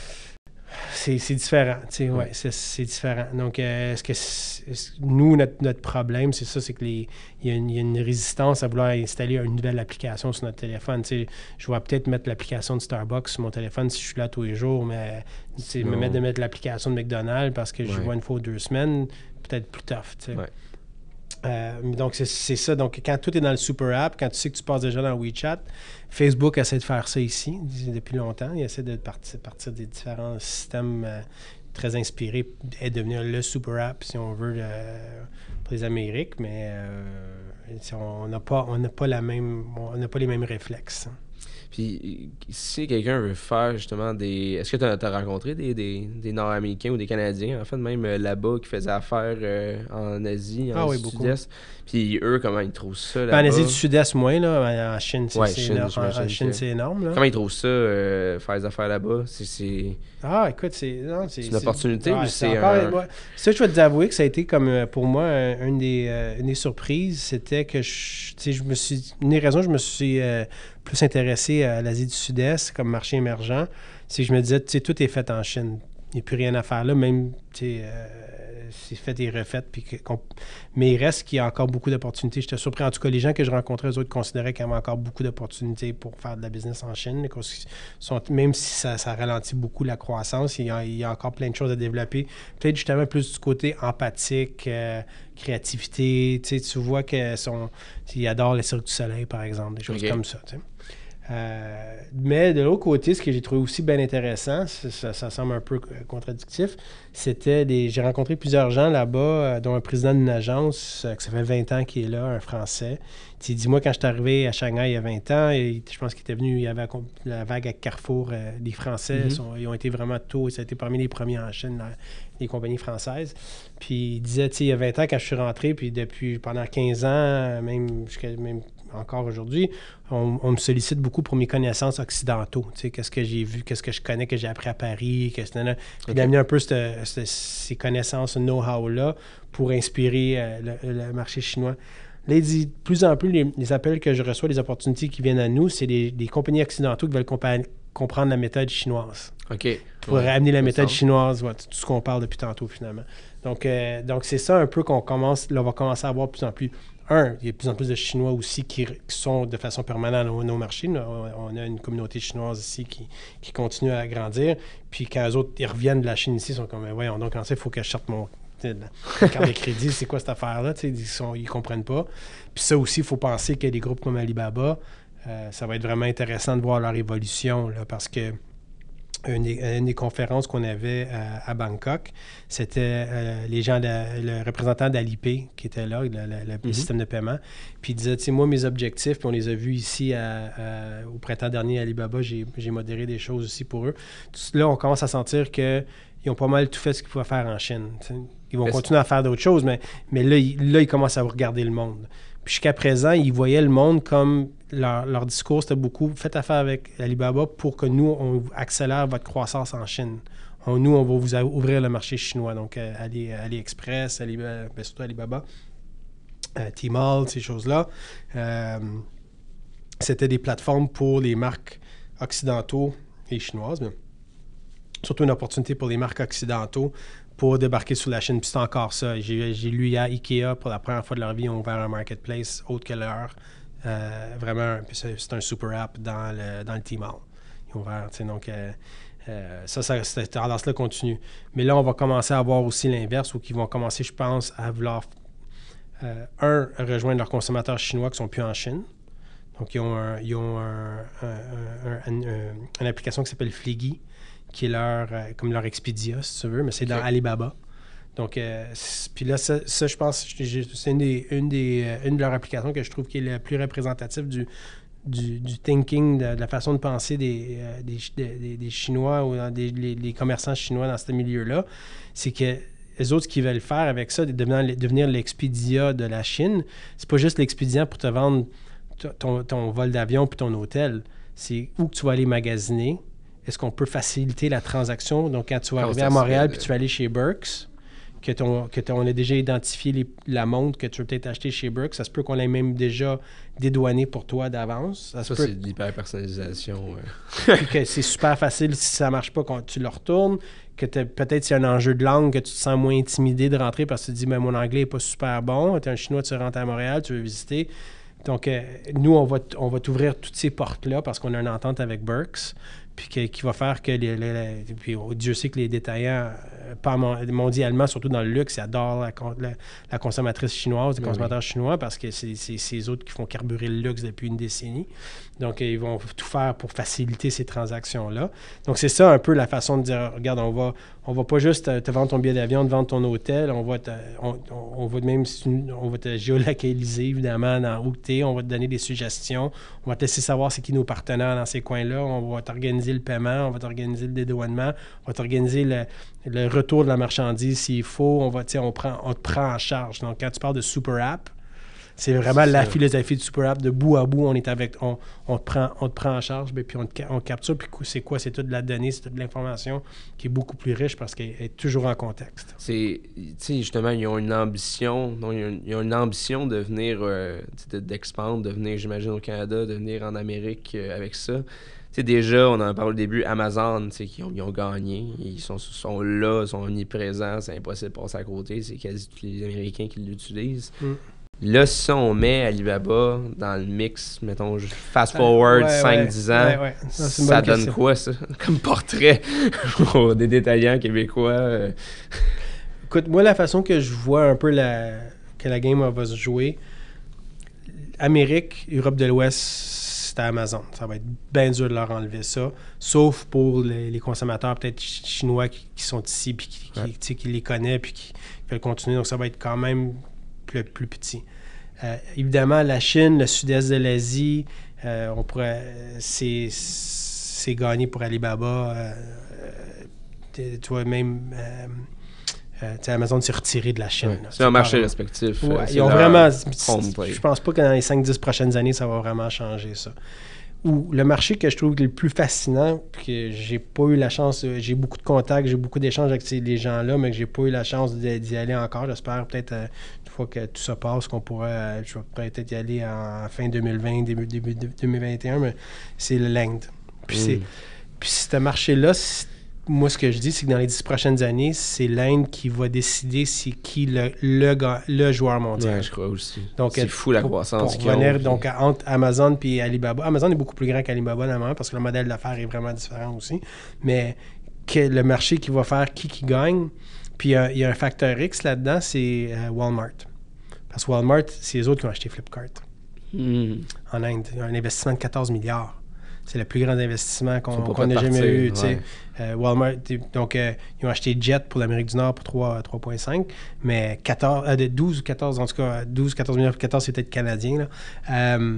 C'est, c'est différent, tu sais, ouais, ouais c'est, c'est différent. Donc, euh, est-ce que c'est, est-ce, nous, notre, notre problème, c'est ça, c'est qu'il y, y a une résistance à vouloir installer une nouvelle application sur notre téléphone. Tu sais, je vais peut-être mettre l'application de Starbucks sur mon téléphone si je suis là tous les jours, mais tu sais, me mettre de mettre l'application de McDonald's parce que ouais. je vois une fois ou deux semaines, peut-être plus tough, tu sais. Ouais. Euh, donc, c'est, c'est ça. Donc, quand tout est dans le super app, quand tu sais que tu passes déjà dans WeChat, Facebook essaie de faire ça ici depuis longtemps. Il essaie de partir, partir des différents systèmes euh, très inspirés et devenir le super app, si on veut, euh, pour les Amériques. Mais euh, on n'a pas, on n'a pas la même, on n'a pas les mêmes réflexes. Puis si quelqu'un veut faire justement des... Est-ce que tu as rencontré des, des, des Nord-Américains ou des Canadiens, en fait, même euh, là-bas, qui faisaient affaire euh, en Asie, en Ah oui, Sud-Est? Puis eux, comment ils trouvent ça là-bas? Ben, en Asie du Sud-Est, moins, là. En Chine, c'est Ouais, c'est Chine, énorme. En, j'imagine en Chine, que- c'est énorme, là. Comment ils trouvent ça, euh, faire des affaires là-bas? C'est... c'est... Ah, écoute, c'est... non, C'est une opportunité ouais, ou c'est encore- un- moi, ça, je dois te avouer que ça a été comme, euh, pour moi, un- une des, euh, une des surprises, c'était que, je, tu sais, je me suis... Une des raisons, je me suis euh, plus intéressé à l'Asie du Sud-Est comme marché émergent, c'est que je me disais, tu sais, tout est fait en Chine. Il n'y a plus rien à faire là, même, tu sais... euh, c'est fait et refait. Puis que- qu'on- mais il reste qu'il y a encore beaucoup d'opportunités. J'étais surpris. En tout cas, les gens que je rencontrais, eux autres, considéraient qu'il y avait encore beaucoup d'opportunités pour faire de la business en Chine. Sont, même si ça, ça ralentit beaucoup la croissance, il y, a, il y a encore plein de choses à développer. Peut-être justement plus du côté empathique, euh, créativité. Tu sais, tu vois qu'ils adorent le Cirque du Soleil, par exemple, des choses Ok. comme ça. Tu sais. Euh, mais de l'autre côté, ce que j'ai trouvé aussi bien intéressant, ça, ça, ça semble un peu contradictif, c'était des. J'ai rencontré plusieurs gens là-bas, euh, dont un président d'une agence, euh, que ça fait vingt ans qu'il est là, un Français. Il dit, moi, quand je suis arrivé à Shanghai il y a vingt ans, et je pense qu'il était venu, il y avait la vague avec Carrefour, euh, les Français, Mhm. sont- ils ont été vraiment tôt, ça a été parmi les premiers en Chine, là, les compagnies françaises. Puis il disait, tu sais, il y a vingt ans, quand je suis rentré, puis depuis pendant quinze ans, même jusqu'à même encore aujourd'hui, on, on me sollicite beaucoup pour mes connaissances occidentaux. Tu sais, qu'est-ce que j'ai vu, qu'est-ce que je connais, que j'ai appris à Paris, que c'est puis Ok. d'amener un peu cette- cette- ces connaissances, ce know-how-là pour inspirer euh, le, le marché chinois. Là, il dit, de plus en plus, les, les appels que je reçois, les opportunités qui viennent à nous, c'est des, des compagnies occidentaux qui veulent compa- comprendre la méthode chinoise. OK. Pour Ouais, amener la ça méthode semble. chinoise, ouais, tout ce qu'on parle depuis tantôt, finalement. Donc, euh, donc c'est ça un peu qu'on commence, là, on va commencer à voir de plus en plus. Un, il y a de plus en plus de Chinois aussi qui, qui sont de façon permanente dans nos marchés. Là, on, on a une communauté chinoise ici qui, qui continue à grandir. Puis quand eux autres ils reviennent de la Chine ici, ils sont comme, voyons, donc en fait, il faut que je sorte mon tu sais, la carte de crédit, c'est quoi cette affaire-là? Tu sais, Ils sont, ils comprennent pas. Puis ça aussi, il faut penser que des groupes comme Alibaba, euh, ça va être vraiment intéressant de voir leur évolution, là, parce que une des, une des conférences qu'on avait à, à Bangkok, c'était euh, les gens, de, le représentant d'Alipay qui était là, le, le- le Mhm. système de paiement, puis il disait, tu sais, moi, mes objectifs, puis on les a vus ici à- à- au printemps dernier à Alibaba, j'ai j'ai modéré des choses aussi pour eux. Tout- Là, on commence à sentir qu'ils ont pas mal tout fait ce qu'ils pouvaient faire en Chine. tu sais. Ils vont Est-ce- continuer à faire d'autres choses, mais, mais là, ils, là, ils commencent à regarder le monde. Puis jusqu'à présent, ils voyaient le monde comme leur, leur discours, c'était beaucoup faites affaire avec Alibaba pour que nous, on accélère votre croissance en Chine. On- nous, on va vous a- ouvrir le marché chinois. Donc, euh, Ali, AliExpress, Ali, euh, ben, surtout Alibaba, euh, Tmall, ces choses-là. Euh, c'était des plateformes pour les marques occidentaux et chinoises, mais surtout une opportunité pour les marques occidentaux pour débarquer sur la Chine. Puis c'est encore ça. J'ai j'ai lu hier Ikea, pour la première fois de leur vie, ont ouvert un marketplace autre que leur. Euh, vraiment, puis c'est c'est un super app dans le, dans le Tmall. Ils ont ouvert, tu sais, donc euh, euh, ça, ça, cette tendance-là continue. Mais là, on va commencer à voir aussi l'inverse, où ils vont commencer, je pense, à vouloir, euh, un, rejoindre leurs consommateurs chinois qui sont plus en Chine. Donc, ils ont, un, ils ont un, un, un, un, un, une application qui s'appelle Fliggy, qui est leur, euh, comme leur Expedia, si tu veux, mais c'est dans Ok. Alibaba. Donc, euh, c- puis là, ça, ça, je pense, j'ai- j'ai- c'est une, des, une, des, euh, une de leurs applications que je trouve qui est la plus représentative du, du, du thinking, de, de la façon de penser des, euh, des, Ch- des, des- des Chinois ou dans des, les, les commerçants chinois dans ce milieu-là. C'est que les autres, ce qu'ils veulent faire avec ça, de devenir, devenir l'Expedia de la Chine, c'est pas juste l'Expedia pour te vendre t- ton, ton vol d'avion puis ton hôtel. C'est où que tu vas aller magasiner. Est-ce qu'on peut faciliter la transaction? Donc, quand tu vas Comment arriver ça à se Montréal fait, puis de- tu vas aller chez Burks, que, ton, que ton- on a déjà identifié les- la montre que tu veux peut-être acheter chez Burks, ça se peut qu'on l'ait même déjà dédouané pour toi d'avance. Ça se Ça, peut c'est de l'hyper-personnalisation. euh. puis que c'est super facile si ça marche pas quand tu le retournes, que t'as- peut-être c'est un enjeu de langue, que tu te sens moins intimidé de rentrer parce que tu te dis ben, mon anglais est pas super bon, tu es un Chinois, tu rentres à Montréal, tu veux visiter. Donc, euh, nous, on va, t- on va t'ouvrir toutes ces portes-là parce qu'on a une entente avec Burks. puis que, qui va faire que les, les, les, puis Dieu sait que les détaillants, euh, pas mondialement, surtout dans le luxe, ils adorent la, la, la consommatrice chinoise, les oui, consommateurs oui. chinois, parce que c'est, c'est, c'est eux autres qui font carburer le luxe depuis une décennie. Donc, ils vont tout faire pour faciliter ces transactions-là. Donc, c'est ça un peu la façon de dire, regarde, on va, on va pas juste te, te vendre ton billet d'avion, te vendre ton hôtel, on va te, on, on va même, on va te géolocaliser, évidemment, dans où tu es, on va te donner des suggestions, on va te laisser savoir c'est qui nos partenaires dans ces coins-là, on va t'organiser le paiement, on va t'organiser le dédouanement, on va t'organiser le, le retour de la marchandise s'il faut, on va, on, prend, on te prend en charge. Donc, quand tu parles de super app, c'est vraiment c'est la ça. Philosophie du super app. De bout à bout, on est avec, on, on, te, prend, on te prend en charge, bien, puis on, te, on capture. Puis c'est quoi? C'est toute la donnée, c'est toute l'information qui est beaucoup plus riche parce qu'elle est toujours en contexte. C'est, tu sais, justement, ils ont une ambition, donc ils, ont une, ils ont une ambition de venir, euh, d'expandre, de venir, j'imagine, au Canada, de venir en Amérique euh, avec ça. T'sais, déjà, on en parlé au début, Amazon, qui ont, ils ont gagné, ils sont, sont là, ils sont omniprésents, c'est impossible de passer à côté, c'est quasi tous les Américains qui l'utilisent. Mm. Là, si on met Alibaba dans le mix, mettons, fast-forward ouais, cinq dix ouais, ans, ouais, ouais. Ça, ça donne question. Quoi, ça? Comme portrait des détaillants québécois? Euh... Écoute, moi, la façon que je vois un peu la, que la game va se jouer, Amérique, Europe de l'Ouest, c'est à Amazon. Ça va être bien dur de leur enlever ça, sauf pour les, les consommateurs peut-être chinois qui, qui sont ici, puis qui, ouais. qui, qui les connaissent, puis qui, qui veulent continuer. Donc, ça va être quand même plus, plus petit. Euh, évidemment, la Chine, le sud-est de l'Asie, euh, on pourrait, c'est, c'est gagné pour Alibaba. Euh, euh, tu vois, même euh, euh, Amazon s'est retiré de la Chine. Ouais, là, c'est un marché respectif. Ouais, euh, ils ont vraiment. Je pense pas que dans les cinq dix prochaines années, ça va vraiment changer ça. Ou le marché que je trouve le plus fascinant, que j'ai pas eu la chance, j'ai beaucoup de contacts, j'ai beaucoup d'échanges avec ces, les gens-là, mais que j'ai pas eu la chance d'y, d'y aller encore. J'espère peut-être euh, une fois que tout ça passe, qu'on pourrait, euh, je vais peut-être y aller en fin deux mille vingt, début, début deux mille vingt et un, mais c'est l'Inde. Puis, mm. c'est, puis ce marché-là, c'est, moi, ce que je dis, c'est que dans les dix prochaines années, c'est l'Inde qui va décider c'est qui le, le, le joueur mondial. Ouais, je crois aussi. Donc, c'est fou la pour, croissance. Pour venir, donc, entre Amazon et Alibaba. Amazon est beaucoup plus grand qu'Alibaba, normalement, parce que le modèle d'affaires est vraiment différent aussi. Mais que le marché qui va faire qui qui gagne, puis il y, y a un facteur X là-dedans, c'est euh, Walmart. Parce que Walmart, c'est les autres qui ont acheté Flipkart. Mm. En Inde. Un investissement de quatorze milliards. C'est le plus grand investissement qu'on, qu'on ait jamais eu. Ouais. Euh, Walmart, donc, euh, ils ont acheté Jet pour l'Amérique du Nord pour trois virgule cinq, mais quatorze, euh, douze ou quatorze, en tout cas, douze, quatorze milliards, quatorze, c'est peut-être canadien. Là. Euh,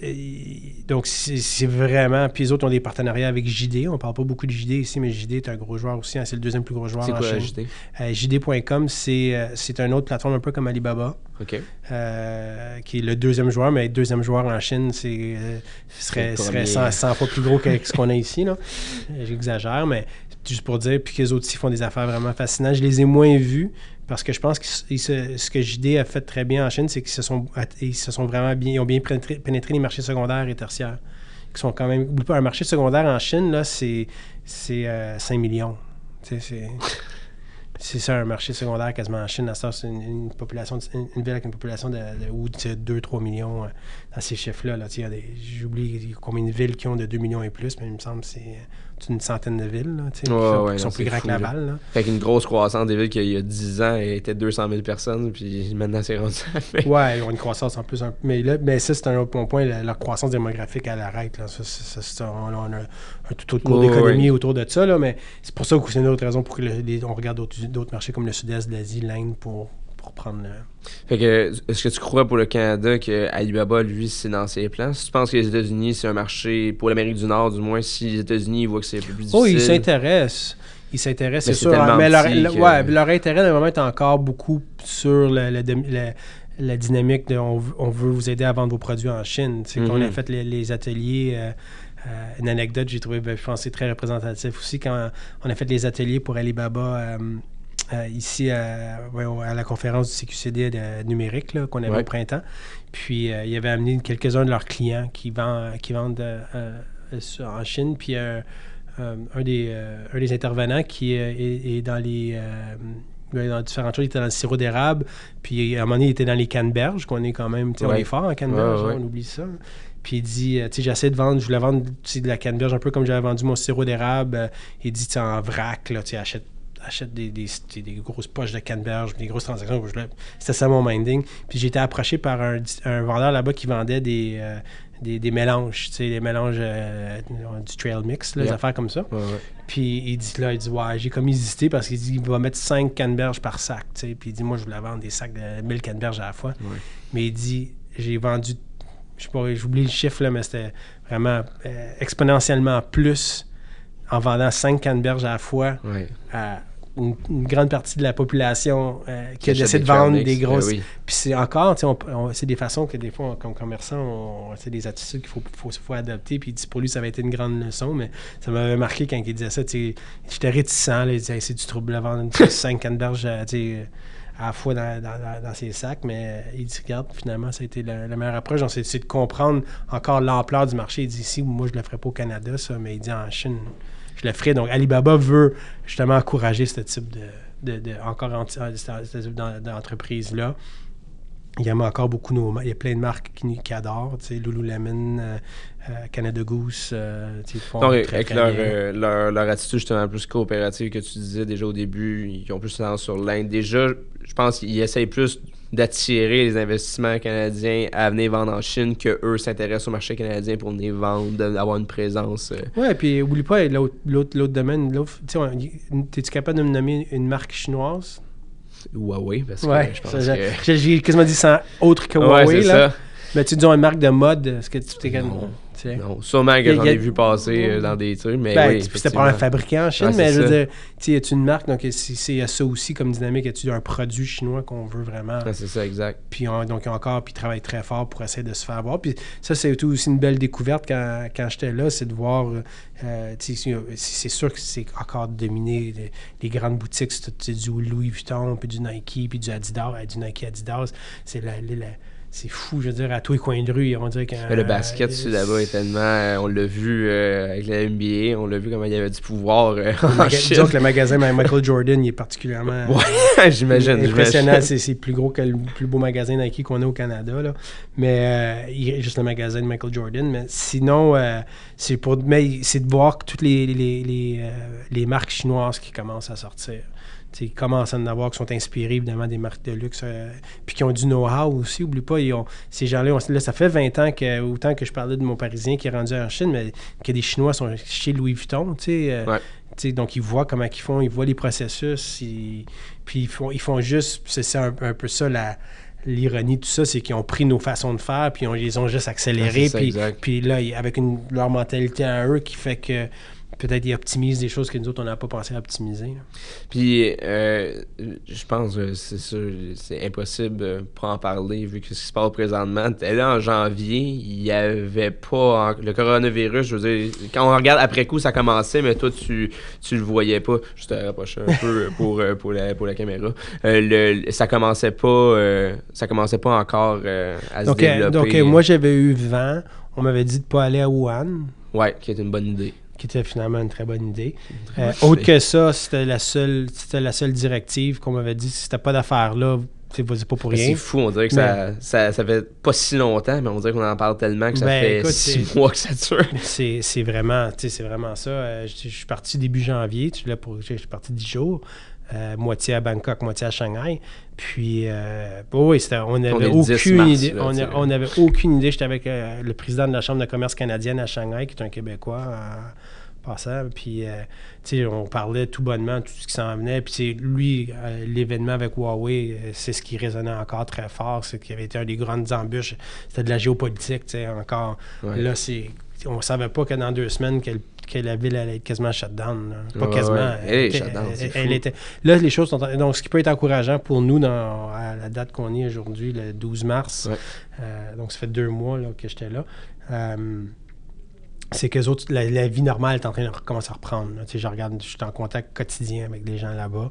et, donc, c'est, c'est vraiment... Puis les autres ont des partenariats avec J D. On ne parle pas beaucoup de J D ici, mais J D est un gros joueur aussi. Hein, c'est le deuxième plus gros joueur c'est en quoi, Chine. J D? Euh, J D point com, c'est, euh, c'est une autre plateforme un peu comme Alibaba. OK. Euh, qui est le deuxième joueur, mais le deuxième joueur en Chine, c'est, euh, serait, serait cent, cent fois plus gros que ce qu'on a ici. Là. J'exagère, mais juste pour dire, puis que les autres aussi font des affaires vraiment fascinantes. Je les ai moins vus, parce que je pense que se, ce que J D a fait très bien en Chine, c'est qu'ils se sont, ils se sont vraiment bien, ils ont bien pénétré, pénétré les marchés secondaires et tertiaires, qui sont quand même... Un marché secondaire en Chine, là, c'est, c'est euh, cinq millions. Tu sais, c'est... C'est ça, un marché secondaire quasiment en Chine. Ça, c'est une, une population, une, une ville avec une population de, de, de deux à trois millions euh, dans ces chiffres-là. Là, des, j'oublie combien de villes qui ont de deux millions et plus, mais il me semble que c'est une centaine de villes là, qui, ouais, sont, ouais, qui sont non, plus grands que Laval. Là. Fait qu'une grosse croissance des villes qu'il y a dix ans était deux cent mille personnes, puis maintenant c'est rendu à fait. Ouais, ils ont une croissance en plus. Un, mais, là, mais ça, c'est un autre point. La, leur croissance démographique, elle arrête. Là. Ça, ça, c'est un, on a un, un tout autre cours oh, d'économie ouais. autour de ça. Là, mais c'est pour ça que c'est une autre raison pour qu'on regarde d'autres, d'autres marchés comme le sud-est de l'Asie, l'Inde, pour, pour prendre le... Fait que, est-ce que tu crois pour le Canada que Alibaba, lui, c'est dans ses plans? Si tu penses que les États-Unis, c'est un marché, pour l'Amérique du Nord, du moins, si les États-Unis ils voient que c'est un peu plus difficile... Oh, ils s'intéressent. Ils s'intéressent, c'est, c'est sûr. Hein, mais leur, le, que... ouais, leur intérêt, dans le moment, est encore beaucoup sur le, le, le, la dynamique de on, on veut vous aider à vendre vos produits en Chine. C'est mm-hmm. qu'on a fait les, les ateliers... Euh, euh, une anecdote, j'ai trouvé, ben, je pense, c'est très représentatif aussi, quand on a fait les ateliers pour Alibaba... Euh, Euh, ici à, à la conférence du C Q C D de, numérique là, qu'on avait ouais. au printemps. Puis euh, il avait amené quelques-uns de leurs clients qui, vend, qui vendent euh, euh, en Chine. Puis euh, euh, un, des, euh, un des intervenants qui euh, est, est dans les, euh, dans différentes choses. Il était dans le sirop d'érable. Puis à un moment donné, il était dans les canneberges, qu'on est quand même... Ouais. On est fort en canneberge, ouais, ouais. Hein, on oublie ça. Puis il dit, tu sais, j'essaie de vendre, je voulais vendre de la canneberge un peu comme j'avais vendu mon sirop d'érable. Il dit, tu sais, en vrac, là, tu sais, achète, achète des, des, des grosses poches de canneberge, des grosses transactions. C'était ça mon minding. Puis j'ai été approché par un, un vendeur là-bas qui vendait des... Euh, Des, des mélanges, tu sais, des mélanges euh, du trail mix, là, yeah. Des affaires comme ça. Ouais, ouais. Puis il dit là, il dit, ouais, j'ai comme hésité parce qu'il dit, il va mettre cinq canneberges par sac, tu sais. Puis il dit, moi, je voulais vendre des sacs de mille canneberges à la fois. Ouais. Mais il dit, j'ai vendu, je sais pas, j'oublie le chiffre, là, mais c'était vraiment euh, exponentiellement plus en vendant cinq canneberges à la fois ouais. à Une, une grande partie de la population euh, qui a décidé de vendre des grosses... Ben oui. Puis c'est encore, on, on, c'est des façons que des fois, on, comme commerçant, on, c'est des attitudes qu'il faut, faut, faut adopter. Puis pour lui, ça avait été une grande leçon, mais ça m'avait marqué quand il disait ça. J'étais réticent, là, il disait hey, c'est du trouble à vendre cinq canneberges à la fois dans, dans, dans, dans ses sacs, mais il dit, regarde, finalement, ça a été la, la meilleure approche. Donc, c'est, c'est de comprendre encore l'ampleur du marché. Il dit, ici, moi, je ne le ferais pas au Canada, ça, mais il dit, en Chine... je le ferai. Donc, Alibaba veut justement encourager ce type de, de, de encore anti, ce type d'entreprise-là. Il y a encore beaucoup nos il y a plein de marques qui, qui adorent, tu sais, Lululemon, euh, euh, Canada Goose, euh, tu sais, font Donc, très, avec très leur, bien. Euh, leur, leur attitude justement plus coopérative que tu disais déjà au début, ils ont plus tendance sur l'Inde. Déjà, je pense qu'ils essayent plus d'attirer les investissements canadiens à venir vendre en Chine qu'eux s'intéressent au marché canadien pour venir vendre, d'avoir une présence. Euh... Oui, puis oublie pas l'autre, l'autre, l'autre domaine. L'autre, es-tu capable de me nommer une marque chinoise? Huawei, parce que ouais, je pense ça, que... J'ai, j'ai quasiment dit sans autre que Huawei, ouais, c'est là. Ça. Mais tu dis une marque de mode, est-ce que tu t'es quand même... Non, sûrement que j'en ai vu passer euh, dans des trucs, mais ben, oui, c'était pas un fabricant en Chine, ouais, mais je veux ça. dire, tu sais, y a une marque, donc il y a ça aussi comme dynamique, y a-tu un produit chinois qu'on veut vraiment... Ouais, c'est ça, exact. Puis on, donc encore, puis ils travaillent très fort pour essayer de se faire voir. Puis ça, c'est aussi une belle découverte quand, quand j'étais là, c'est de voir, euh, tu sais, c'est sûr que c'est encore dominé, les, les grandes boutiques, c'est du Louis Vuitton, puis du Nike, puis du Adidas, du Nike Adidas, c'est la... la, la c'est fou, je veux dire, à tous les coins de rue, on dirait qu'un... Le basket, euh, là-bas, est tellement... Euh, on l'a vu euh, avec la N B A, on l'a vu comment il y avait du pouvoir euh, en maga- Chine. Disons que le magasin Michael Jordan, il est particulièrement... ouais, j'imagine. Impressionnant, c'est, c'est plus gros que le plus beau magasin Nike qu'on a au Canada, là. Mais, euh, il, juste le magasin de Michael Jordan. Mais sinon, euh, c'est pour... Mais c'est de voir que toutes les, les, les, euh, les marques chinoises qui commencent à sortir. Ils commencent à en avoir qui sont inspirés évidemment des marques de luxe, euh, puis qui ont du know-how aussi. Oublie pas, ils ont, ces gens-là, ont, là, ça fait vingt ans que, autant que je parlais de mon Parisien qui est rendu en Chine, mais que des Chinois sont chez Louis Vuitton, tu sais. Euh, ouais. Donc, ils voient comment ils font, ils voient les processus, ils, puis ils font, ils font juste, c'est ça, un, un peu ça la... L'ironie de tout ça, c'est qu'ils ont pris nos façons de faire, puis ils les ont juste accélérés, ah, puis, puis là, avec une, leur mentalité à eux qui fait que peut-être ils optimisent des choses que nous autres, on n'a pas pensé à optimiser. Là. Puis, euh, je pense que c'est sûr, c'est impossible pour en parler vu que ce qui se passe présentement. Là, en janvier, il n'y avait pas... En, le coronavirus, je veux dire, quand on regarde après coup, ça commençait, mais toi, tu tu le voyais pas. Je te rapproche un peu pour, pour, la, pour la caméra. Euh, le, ça commençait pas euh, ça commençait pas encore euh, à donc, se développer. Donc, euh, moi, j'avais eu vent. On m'avait dit de ne pas aller à Wuhan. Ouais, qui est une bonne idée. Qui était finalement une très bonne idée. Très euh, bonne autre idée. que ça, c'était la seule, c'était la seule directive qu'on m'avait dit. Si c'était pas d'affaires là, vas-y pas pour rien. C'est fou, on dirait que mais, ça, ça, ça fait pas si longtemps, mais on dirait qu'on en parle tellement que ça ben, fait écoute, six c'est, mois que ça dure. C'est, c'est, vraiment, c'est vraiment ça. Euh, je, je suis parti début janvier, tu là pour, je suis parti dix jours. Euh, moitié à Bangkok, moitié à Shanghai. Puis, euh, oh oui, c'était, on n'avait aucune mars, idée. Là, on, a, on avait aucune idée. J'étais avec euh, le président de la Chambre de commerce canadienne à Shanghai, qui est un Québécois en passant. Puis, euh, tu sais, on parlait tout bonnement de tout ce qui s'en venait. Puis, lui, euh, l'événement avec Huawei, euh, c'est ce qui résonnait encore très fort. C'est qu'il y avait été une des grandes embûches. C'était de la géopolitique, tu sais, encore. Ouais. Là, c'est... On ne savait pas que dans deux semaines, que, que la ville allait être quasiment shutdown. Là. Pas ouais, quasiment. Ouais. Elle, elle, était, shutdown, elle, elle était. Là, les choses sont. Donc, ce qui peut être encourageant pour nous dans, à la date qu'on est aujourd'hui, le douze mars. Ouais. Euh, donc, ça fait deux mois là, que j'étais là. Euh, c'est que les autres, la, la vie normale est en train de recommencer à reprendre. Là. Je regarde, je suis en contact quotidien avec les gens là-bas.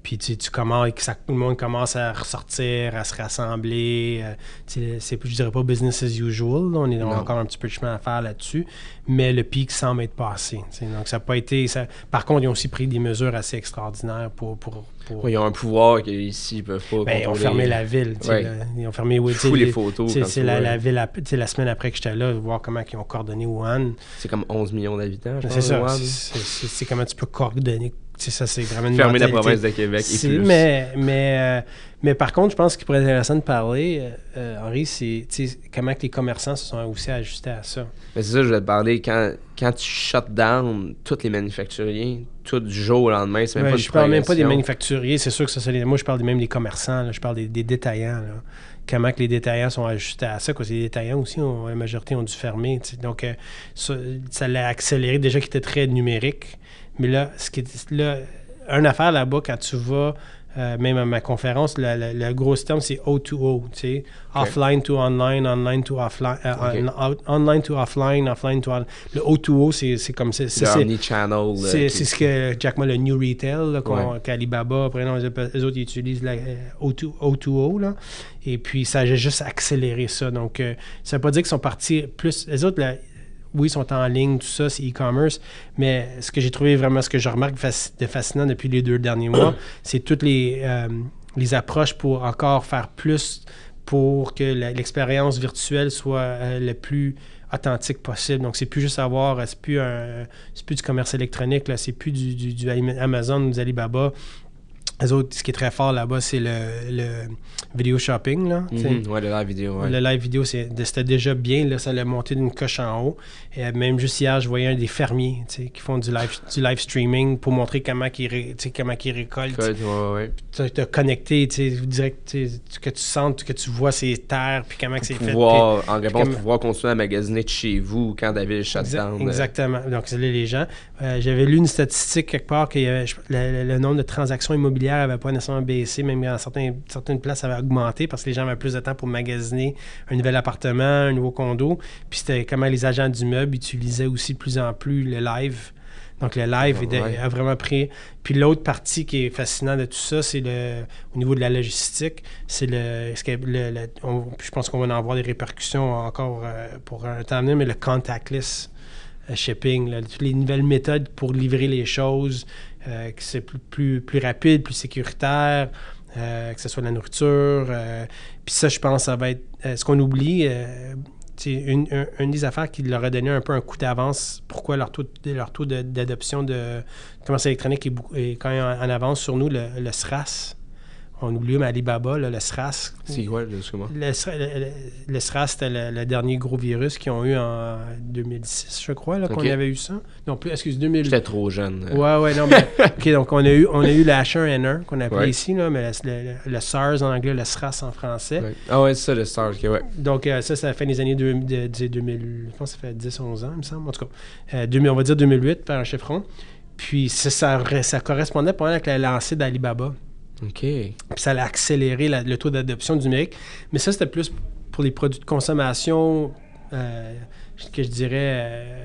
Puis tu, tu commences, que ça, tout le monde commence à ressortir, à se rassembler. Euh, c'est, je dirais pas business as usual. Là, on est non. encore un petit peu de chemin à faire là-dessus. Mais le pic semble être passé. T'sais. Donc, ça n'a pas été... Ça... Par contre, ils ont aussi pris des mesures assez extraordinaires pour... pour, pour... Oui, ils ont un pouvoir qu'ici, ils peuvent pas... Ben, ils ont fermé la ville. Ouais. Là. Ils ont fermé... Oui, fou les, les photos. C'est, c'est la, la ville... La semaine après que j'étais là, voir comment ils ont coordonné Wuhan. C'est comme onze millions d'habitants, je pense. C'est ça. C'est, c'est, c'est comment tu peux coordonner... C'est ça, c'est vraiment une fermer la province de Québec et plus. Mais, mais, euh, mais par contre, je pense qu'il pourrait être intéressant de parler, euh, Henri, c'est comment que les commerçants se sont aussi ajustés à ça. Mais c'est ça, je vais te parler. Quand, quand tu shut down tous les manufacturiers, tout du jour au lendemain, c'est même ouais, pas je parle même pas des manufacturiers, c'est sûr que ça, ça moi je parle même des commerçants, là, je parle des, des détaillants. Là. Comment que les détaillants sont ajustés à ça, parce que les détaillants aussi, ont, la majorité ont dû fermer. T'sais. Donc, euh, ça, ça l'a accéléré, déjà qui était très numérique. Mais là, ce qui est, là, une affaire là-bas, quand tu vas, euh, même à ma conférence, le, le, le gros terme, c'est O deux O, tu sais. Okay. Offline to online, online to offline, euh, okay. on, online to offline, offline to... On, le O deux O, c'est, c'est comme ça. C'est, c'est omnichannel. C'est, c'est ce que Jack Ma, le New Retail, là, ouais. qu'Alibaba, après, non, les autres, ils utilisent la, euh, O deux O, là. Et puis, ça a juste accéléré ça. Donc, euh, ça ne veut pas dire qu'ils sont partis plus... Les autres, là, oui, ils sont en ligne, tout ça, c'est e-commerce, mais ce que j'ai trouvé vraiment, ce que je remarque de fascinant depuis les deux derniers mois, c'est toutes les, euh, les approches pour encore faire plus pour que la, l'expérience virtuelle soit euh, le plus authentique possible. Donc, c'est plus juste avoir, c'est plus, un, c'est plus du commerce électronique, là, c'est plus du, du, du Amazon ou du Alibaba. Les autres, ce qui est très fort là-bas, c'est le, le video shopping. Là, mm-hmm. Ouais, le live vidéo. Ouais. Le live vidéo, c'est, c'était déjà bien. Là, ça l'a monté d'une coche en haut. Et même juste hier, je voyais un des fermiers qui font du live, du live streaming pour montrer comment ils, ré, comment ils récoltent. Ouais, ouais, ouais. Tu te connecté, direct, que tu sentes, que tu vois ces terres, puis comment que c'est pouvoir, fait. En réponse, comme... pouvoir continuer à magasiner de chez vous quand David shutdown. Exa- exactement. Donc, c'est là les gens. Euh, j'avais lu une statistique quelque part que le, le, le nombre de transactions immobilières n'avait pas nécessairement baissé, même dans certains, certaines places, ça avait augmenté parce que les gens avaient plus de temps pour magasiner un nouvel appartement, un nouveau condo. Puis c'était comment les agents d'immeubles utilisaient aussi de plus en plus le live. Donc le live oh, ouais. a vraiment pris... Puis l'autre partie qui est fascinante de tout ça, c'est le au niveau de la logistique, c'est le... Ce que le, le on, je pense qu'on va en avoir des répercussions encore euh, pour un temps donné, mais le contactless shipping, là, toutes les nouvelles méthodes pour livrer les choses, euh, que c'est plus, plus, plus rapide, plus sécuritaire, euh, que ce soit de la nourriture. Euh, puis ça, je pense, ça va être... Euh, ce qu'on oublie, euh, c'est une, une, une des affaires qui leur a donné un peu un coup d'avance. Pourquoi leur taux, leur taux de, d'adoption de commerce électronique est, beaucoup, est quand même en, en avance sur nous, le, le S R A S. On oublie, mais Alibaba, là, le S R A S. C'est quoi, le, excuse-moi? Le, le, le S R A S, c'était le, le dernier gros virus qu'ils ont eu en deux mille six, je crois, là, okay. qu'on avait eu ça. Non, plus, excuse, deux mille... J'étais trop jeune. Ouais, ouais, non, mais... OK, donc on a eu, on a eu le H un N un qu'on appelait ouais. ici, là, mais le, le, le SARS en anglais, le S R A S en français. Ouais. Ah ouais, c'est ça, le SARS, OK, ouais. Donc euh, ça, ça fait des années deux, de, de, deux mille... Je pense que ça fait dix onze ans, il me semble. En tout cas, euh, deux mille, on va dire deux mille huit, par un chiffron. Puis ça, ça, ça correspondait pas mal avec la lancée d'Alibaba. OK. Puis ça a accéléré la, le taux d'adoption du numérique. Mais ça, c'était plus pour les produits de consommation, euh, que je dirais,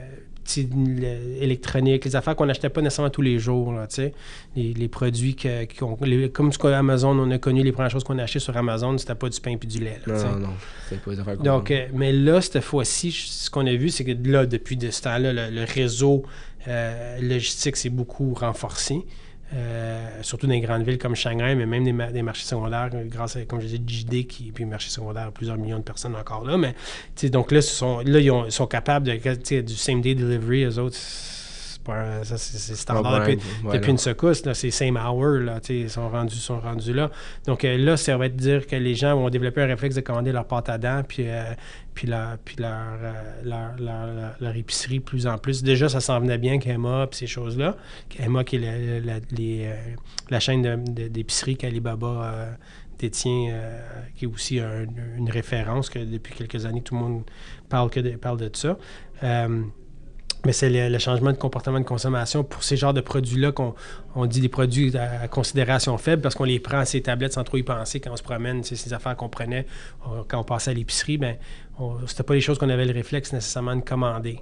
euh, électroniques, les affaires qu'on n'achetait pas nécessairement tous les jours. Là, les, les produits que, qu'on, les, comme ce qu'Amazon, on a connu, les premières choses qu'on a achetées sur Amazon, c'était pas du pain puis du lait. Là, non, non, non. C'était pas des affaires qu'on Donc, euh, mais là, cette fois-ci, ce qu'on a vu, c'est que là, depuis de ce temps-là, le, le réseau euh, logistique s'est beaucoup renforcé. Euh, surtout dans les grandes villes comme Shanghai, mais même des, ma- des marchés secondaires, grâce à, comme je disais, J D, qui puis marché secondaire, plusieurs millions de personnes encore là. Mais donc là, sont, là ils, ont, ils sont capables de du same-day delivery, eux autres. C'est, pas, ça, c'est, c'est standard oh, depuis, ouais, depuis une secousse. Là, c'est same hour. Là, ils sont rendus, sont rendus là. Donc euh, là, ça va être dire que les gens vont développer un réflexe de commander leur pâte à dents, puis, euh, puis, leur, puis leur, euh, leur, leur, leur, leur épicerie plus en plus. Déjà, ça s'en venait bien qu'Emma puis ces choses-là. Emma, qui est la, la, les, euh, la chaîne de, de, d'épicerie qu'Alibaba euh, détient, euh, qui est aussi un, une référence, que depuis quelques années, tout le monde parle, que de, parle de ça. Euh, mais c'est le, le changement de comportement de consommation pour ces genres de produits-là qu'on on dit des produits à, à considération faible parce qu'on les prend à ces tablettes sans trop y penser quand on se promène. C'est ces affaires qu'on prenait on, quand on passait à l'épicerie, bien, c'était pas les choses qu'on avait le réflexe nécessairement de commander.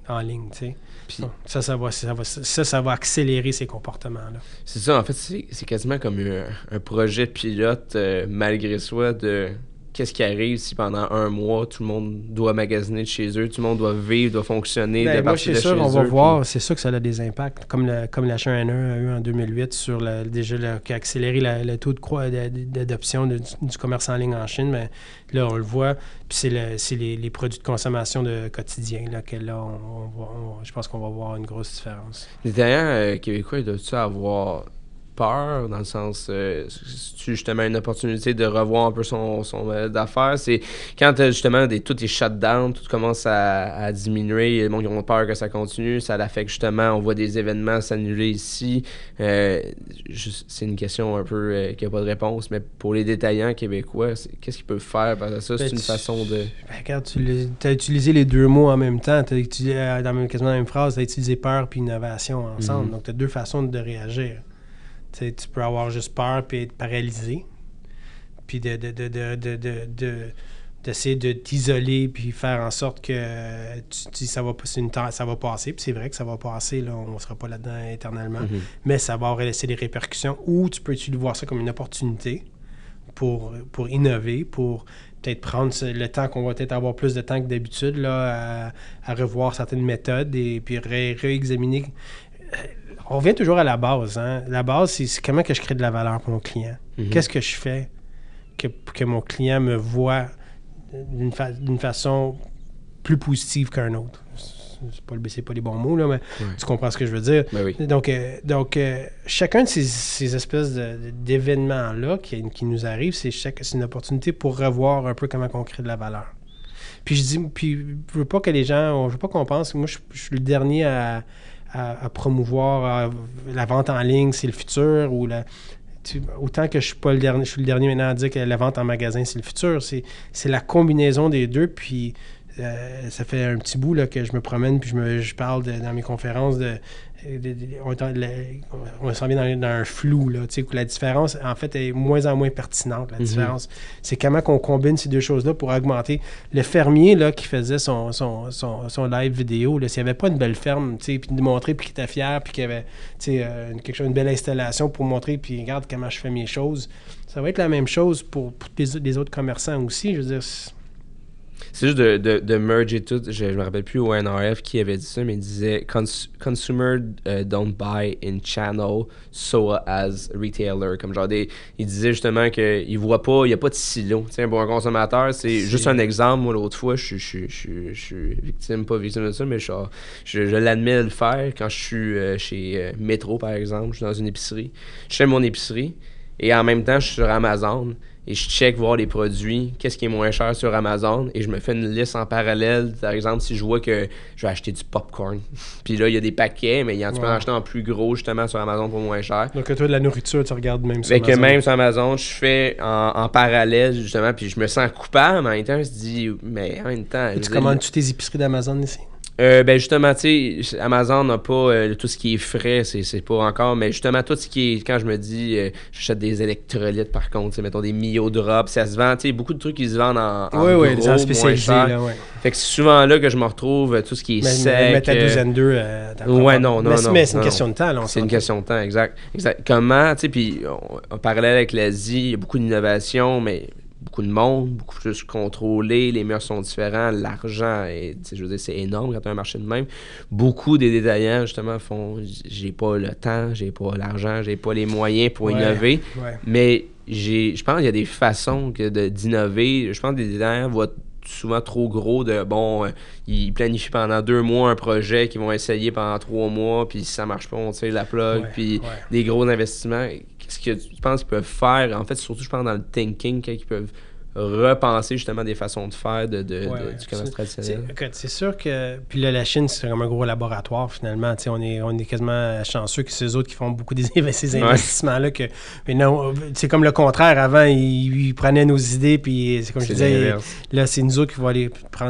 en ligne, tu sais. Puis, ça, ça va, ça, va, ça, ça va accélérer ces comportements-là. C'est ça, en fait, c'est, c'est quasiment comme un, un projet pilote, euh, malgré soi, de qu'est-ce qui arrive si pendant un mois, tout le monde doit magasiner de chez eux, tout le monde doit vivre, doit fonctionner ben, de moi, partir de c'est sûr, chez on va eux, voir, puis... c'est sûr que ça a des impacts, comme le, comme la H un N un a eu en deux mille huit sur le, déjà le, qui a accéléré la, le taux de croi, d'adoption de, du commerce en ligne en Chine, mais là, on le voit, puis c'est, le, c'est les, les produits de consommation de quotidien, là, que là, on, on va, on, je pense qu'on va voir une grosse différence. Les Détaillants euh, québécois, ils doivent-tu avoir peur, dans le sens, euh, c'est justement une opportunité de revoir un peu son, son modèle d'affaires. C'est quand euh, justement des, tout est shut down, tout commence à, à diminuer, les gens qui ont peur que ça continue, ça l'affecte justement, on voit des événements s'annuler ici. Euh, juste, c'est une question un peu euh, qui n'a pas de réponse, mais pour les détaillants québécois, qu'est-ce qu'ils peuvent faire par ça? C'est ben, une tu, façon de... Ben, regarde, tu as utilisé les deux mots en même temps, tu as utilisé, dans même, quasiment la même phrase, tu as utilisé peur puis innovation ensemble, mm-hmm. Donc tu as deux façons de réagir. T'sais, tu peux avoir juste peur puis être paralysé, puis de, de, de, de, de, de, de, d'essayer de t'isoler puis faire en sorte que tu, tu, ça, va, c'est une, ça va passer. Puis c'est vrai que ça va passer, là, on ne sera pas là-dedans éternellement, mm-hmm. mais ça va avoir laissé des répercussions. Ou tu peux tu voir ça comme une opportunité pour, pour innover, pour peut-être prendre le temps qu'on va peut-être avoir plus de temps que d'habitude là, à, à revoir certaines méthodes et puis ré, réexaminer. On revient toujours à la base. Hein? La base, c'est, c'est comment que je crée de la valeur pour mon client. Mm-hmm. Qu'est-ce que je fais que, que mon client me voit d'une, fa- d'une façon plus positive qu'un autre. C'est pas, c'est pas les bons mots, là, mais ouais. Tu comprends ce que je veux dire. Ben oui. Donc, euh, donc euh, chacun de ces, ces espèces de, d'événements-là qui, qui nous arrivent, c'est, chaque, c'est une opportunité pour revoir un peu comment on crée de la valeur. Puis je dis, puis je veux pas que les gens, je veux pas qu'on pense, moi je, je suis le dernier à... À, à promouvoir à, la vente en ligne, c'est le futur, ou la, tu, autant que je suis pas le dernier, je suis le dernier maintenant à dire que la vente en magasin, c'est le futur. C'est, c'est la combinaison des deux, puis euh, ça fait un petit bout là, que je me promène, puis je, me, je parle de, dans mes conférences de... de, de, de on, on, on s'en vient dans, dans un flou, là, tu sais, où la différence, en fait, est moins en moins pertinente. La mm-hmm. différence, c'est comment qu'on combine ces deux choses-là pour augmenter. Le fermier, là, qui faisait son, son, son, son live vidéo, là, s'il n'y avait pas une belle ferme, tu sais, puis de montrer, puis qu'il était fier, puis qu'il y avait, tu sais, euh, quelque chose, une belle installation pour montrer, puis regarde comment je fais mes choses, ça va être la même chose pour, pour les, les autres commerçants aussi, je veux dire... C'est... C'est juste de, de, de merger tout. Je ne me rappelle plus au N R F qui avait dit ça, mais il disait Cons- Consumer uh, don't buy in channel, so as retailer. Comme genre des, il disait justement qu'il ne voit pas, il n'y a pas de silo. T'sais, pour un consommateur, c'est, c'est juste un exemple. Moi, l'autre fois, je, je, je, je, je suis victime, pas victime de ça, mais je, je, je l'admets de le faire quand je suis euh, chez euh, Métro, par exemple. Je suis dans une épicerie. Je fais mon épicerie et en même temps, je suis sur Amazon. Et je check voir les produits, qu'est-ce qui est moins cher sur Amazon, et je me fais une liste en parallèle. Par exemple, si je vois que je vais acheter du popcorn, puis là, il y a des paquets, mais il y en tu peux en acheter en plus gros, justement, sur Amazon pour moins cher. Donc, toi, de la nourriture, tu regardes même sur fait Amazon. Que même sur Amazon, je fais en, en parallèle, justement, puis je me sens coupable, mais en même temps, je me dis, mais en même temps... Et tu commandes-tu tes épiceries d'Amazon ici? Euh, ben justement, tu sais, Amazon n'a pas euh, tout ce qui est frais, c'est, c'est pas encore, mais justement, tout ce qui est, quand je me dis, euh, j'achète des électrolytes par contre, tu sais, mettons des Mio-Drops, ça se vend, tu sais, beaucoup de trucs qui se vendent en, en oui, gros, oui, des spécialisés, là, ouais. Fait que c'est souvent là que je me retrouve, tout ce qui est mais, sec. Mais ta douzaine deux, euh, ouais, non, non, mais, non. Mais c'est non, une question non. de temps, là, on C'est une question de temps, exact. exact. Comment, tu sais, puis en parallèle avec l'Asie, il y a beaucoup d'innovation, mais... beaucoup de monde, beaucoup plus contrôlé, les mœurs sont différents, l'argent, est, je veux dire, c'est énorme quand tu as un marché de même. Beaucoup des détaillants, justement, font « j'ai pas le temps, j'ai pas l'argent, j'ai pas les moyens pour ouais, innover ouais. ». Mais j'ai, je pense qu'il y a des façons que de, d'innover. Je pense que les détaillants vont souvent trop gros de, bon, euh, ils planifient pendant deux mois un projet qu'ils vont essayer pendant trois mois, puis si ça marche pas, on tire la plug, ouais, puis ouais. des gros investissements. Qu'est-ce que tu penses qu'ils peuvent faire? En fait, surtout, je pense dans le thinking, qu'ils peuvent repenser justement des façons de faire de, de, ouais, de, ouais. du commerce traditionnel. C'est, c'est sûr que... Puis là, la Chine, c'est comme un gros laboratoire, finalement. On est, on est quasiment chanceux que c'est eux autres qui font beaucoup de ces investissements-là. Que, mais non, c'est comme le contraire. Avant, ils, ils prenaient nos idées, puis c'est comme c'est je disais, là, c'est nous autres qui vont aller prendre...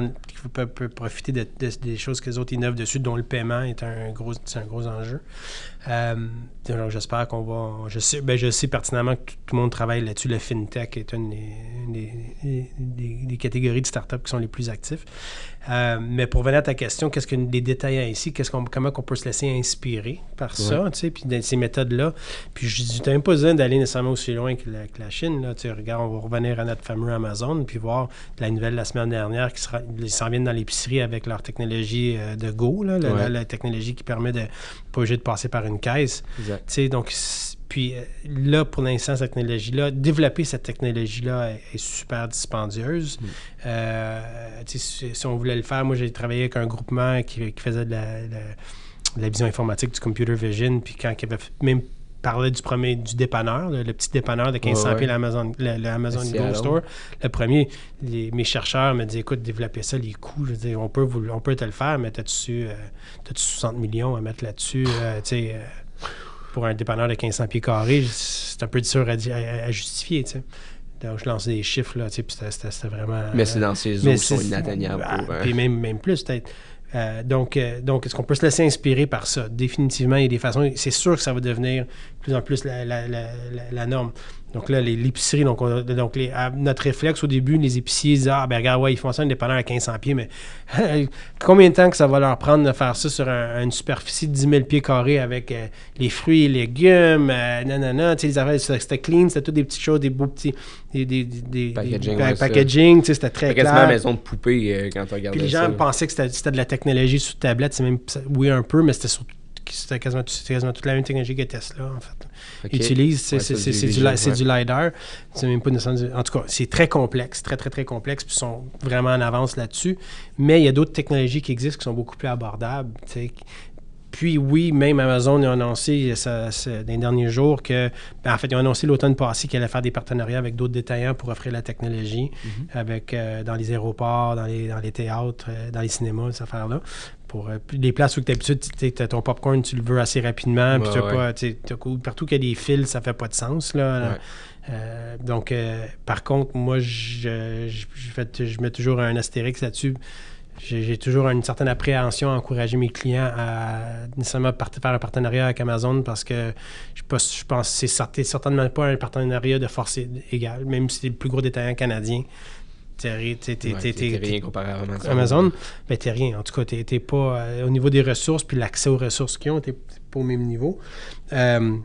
peuvent, peuvent profiter de, de, des choses que les autres innovent dessus, dont le paiement est un gros, c'est un gros enjeu. Euh, donc j'espère qu'on va... Je sais, ben je sais pertinemment que tout, tout le monde travaille là-dessus. Le FinTech est une des, des, des, des catégories de startups qui sont les plus actifs. Euh, mais pour venir à ta question, qu'est-ce que les détaillants ici, qu'est-ce qu'on, comment on peut se laisser inspirer par ouais. ça, tu sais, puis dans ces méthodes-là. Puis je dis, tu n'as même pas besoin d'aller nécessairement aussi loin que la, que la Chine. Là. Tu sais, regarde, on va revenir à notre fameux Amazon, puis voir la nouvelle la semaine dernière qui sera, ils s'en viennent dans l'épicerie avec leur technologie euh, de Go, là, la, ouais. la, la technologie qui permet de pas obligé de passer par une caisse. Exact. Tu sais, donc, puis là, pour l'instant, cette technologie-là, développer cette technologie-là est, est super dispendieuse. Mm. Euh, si, si on voulait le faire, moi, j'ai travaillé avec un groupement qui, qui faisait de la, de, de la vision informatique, du computer vision, puis quand il avait même parlé du premier, du dépanneur, le, le petit dépanneur de quinze cents ouais, pieds, ouais. l'Amazon, le, le Amazon Go Store, le premier, les, mes chercheurs me disaient, écoute, développer ça, les coûts, je veux dire, on peut, vous, on peut te le faire, mais t'as-tu, euh, t'as-tu soixante millions à mettre là-dessus, euh, tu sais... Euh, pour un dépanneur de quinze cents pieds carrés, c'est un peu dur à, à, à justifier, tu sais. Donc, je lançais des chiffres, là, tu sais, puis c'était, c'était, c'était vraiment... Mais c'est dans ces eaux qui sont inatteignables. Ah, pour, puis hein. même, même plus, peut-être. Euh, donc, euh, donc, est-ce qu'on peut se laisser inspirer par ça? Définitivement, il y a des façons... C'est sûr que ça va devenir de plus en plus la, la, la, la, la norme. Donc là, les, l'épicerie, donc, on, donc les, à, notre réflexe au début, les épiciers disent « Ah, ben regarde, ouais, ils font ça un dépanneur à quinze cents pieds, mais combien de temps que ça va leur prendre de faire ça sur un, une superficie de dix mille pieds carrés avec euh, les fruits et légumes, euh, nanana, tu sais, les affaires, c'était, c'était clean, c'était toutes des petites choses, des beaux petits... Des, des, des, packaging, des, ouais, packaging tu sais, c'était très clair. Quasiment la maison de poupée euh, quand tu regardais ça. Puis les gens ça, pensaient que c'était, c'était de la technologie sous tablette, c'est même, oui, un peu, mais c'était surtout c'était quasiment, c'était quasiment toute la même technologie que Tesla, en fait. Okay. Utilise, c'est, ouais, c'est, c'est, c'est, du, du, c'est ouais. du LiDAR. C'est même pas nécessairement... En tout cas, c'est très complexe, très, très, très complexe, puis ils sont vraiment en avance là-dessus. Mais il y a d'autres technologies qui existent qui sont beaucoup plus abordables, tu sais. Puis oui, même Amazon a annoncé ça, ça, dans les derniers jours que, ben, en fait, ils ont annoncé l'automne passé qu'ils allaient faire des partenariats avec d'autres détaillants pour offrir la technologie, mm-hmm. avec euh, dans les aéroports, dans les, dans les théâtres, euh, dans les cinémas, ces affaires-là. Pour euh, les places où tu d'habitude, tu as ton popcorn, tu le veux assez rapidement, puis ouais, ouais. pas, t'as, partout qu'il y a des fils, ça fait pas de sens, là. Ouais. Euh, donc, euh, par contre, moi, je, je, je, je mets toujours un astérix là-dessus. J'ai, j'ai toujours une certaine appréhension à encourager mes clients à nécessairement part- faire un partenariat avec Amazon parce que je, pas, je pense que c'est certain, certainement pas un partenariat de force égale, même si c'est le plus gros détaillant canadien. T'es, t'es, t'es, ouais, t'es, t'es, t'es rien comparé à Amazon. Amazon, ben t'es rien. En tout cas, t'es, t'es pas... Euh, au niveau des ressources puis l'accès aux ressources qu'ils ont, t'es, t'es pas au même niveau. Euh,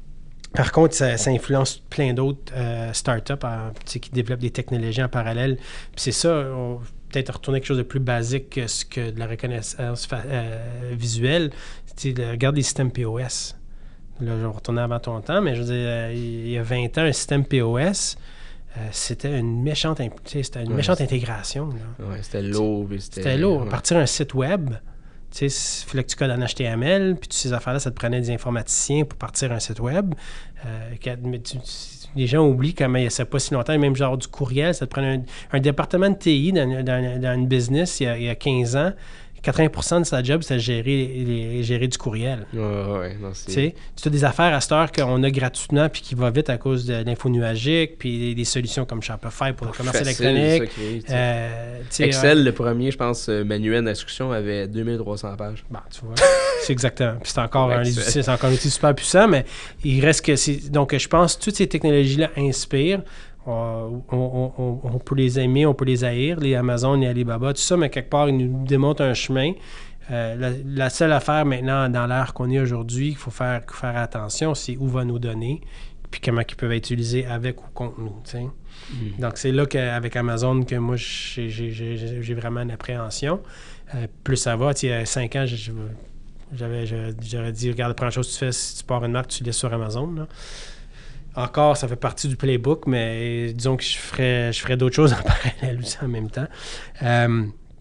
Par contre, ça, ça influence plein d'autres euh, startups euh, qui développent des technologies en parallèle. Puis c'est ça... On, peut-être retourner à quelque chose de plus basique que, ce que de la reconnaissance euh, visuelle. Tu sais, regarde les systèmes P O S. Là, je vais retourner avant ton temps, mais je veux dire, euh, il y a vingt ans, un système P O S, euh, c'était une méchante, c'était une ouais, méchante intégration. Là. Ouais, c'était lourd. C'était, c'était lourd. Ouais. Partir un site web, il fallait que tu codes en H T M L, puis toutes ces affaires-là, ça te prenait des informaticiens pour partir un site web. Euh, mais tu, les gens oublient comment il n'y a pas si longtemps, même genre du courriel, ça te prenait un, un département de T I dans, dans, dans une business il y, a, il y a quinze ans. quatre-vingts pour cent de sa job, c'était gérer, les, gérer du courriel. Ouais, ouais, non, c'est... Tu sais, tu as des affaires à cette heure qu'on a gratuitement puis qui va vite à cause de l'info nuagique, puis des, des solutions comme Shopify pour le commerce facile, électronique. Ça, créer, euh, Excel, euh, le premier, je pense, manuel d'instruction avait deux mille trois cents pages. Bon, tu vois, c'est exactement. Puis c'est encore, un, c'est encore un outil super puissant, mais il reste que... C'est, donc, je pense que toutes ces technologies-là inspirent. On, on, on, on peut les aimer, on peut les haïr, les Amazon, les Alibaba, tout ça, mais quelque part, ils nous démontrent un chemin. Euh, la, la seule affaire maintenant, dans l'ère qu'on est aujourd'hui, qu'il faut faire, faire attention, c'est où va nos données, puis comment ils peuvent être utilisés avec ou contre nous. Mm. Donc, c'est là qu'avec Amazon que moi, j'ai, j'ai, j'ai, j'ai vraiment une appréhension. Euh, plus ça va, il y a cinq ans, j'ai, j'avais, j'aurais dit, regarde, la première chose que tu fais, si tu pars une marque, tu laisses sur Amazon, là. Encore, ça fait partie du playbook, mais disons que je ferais, je ferais d'autres choses en parallèle aussi en même temps. Euh,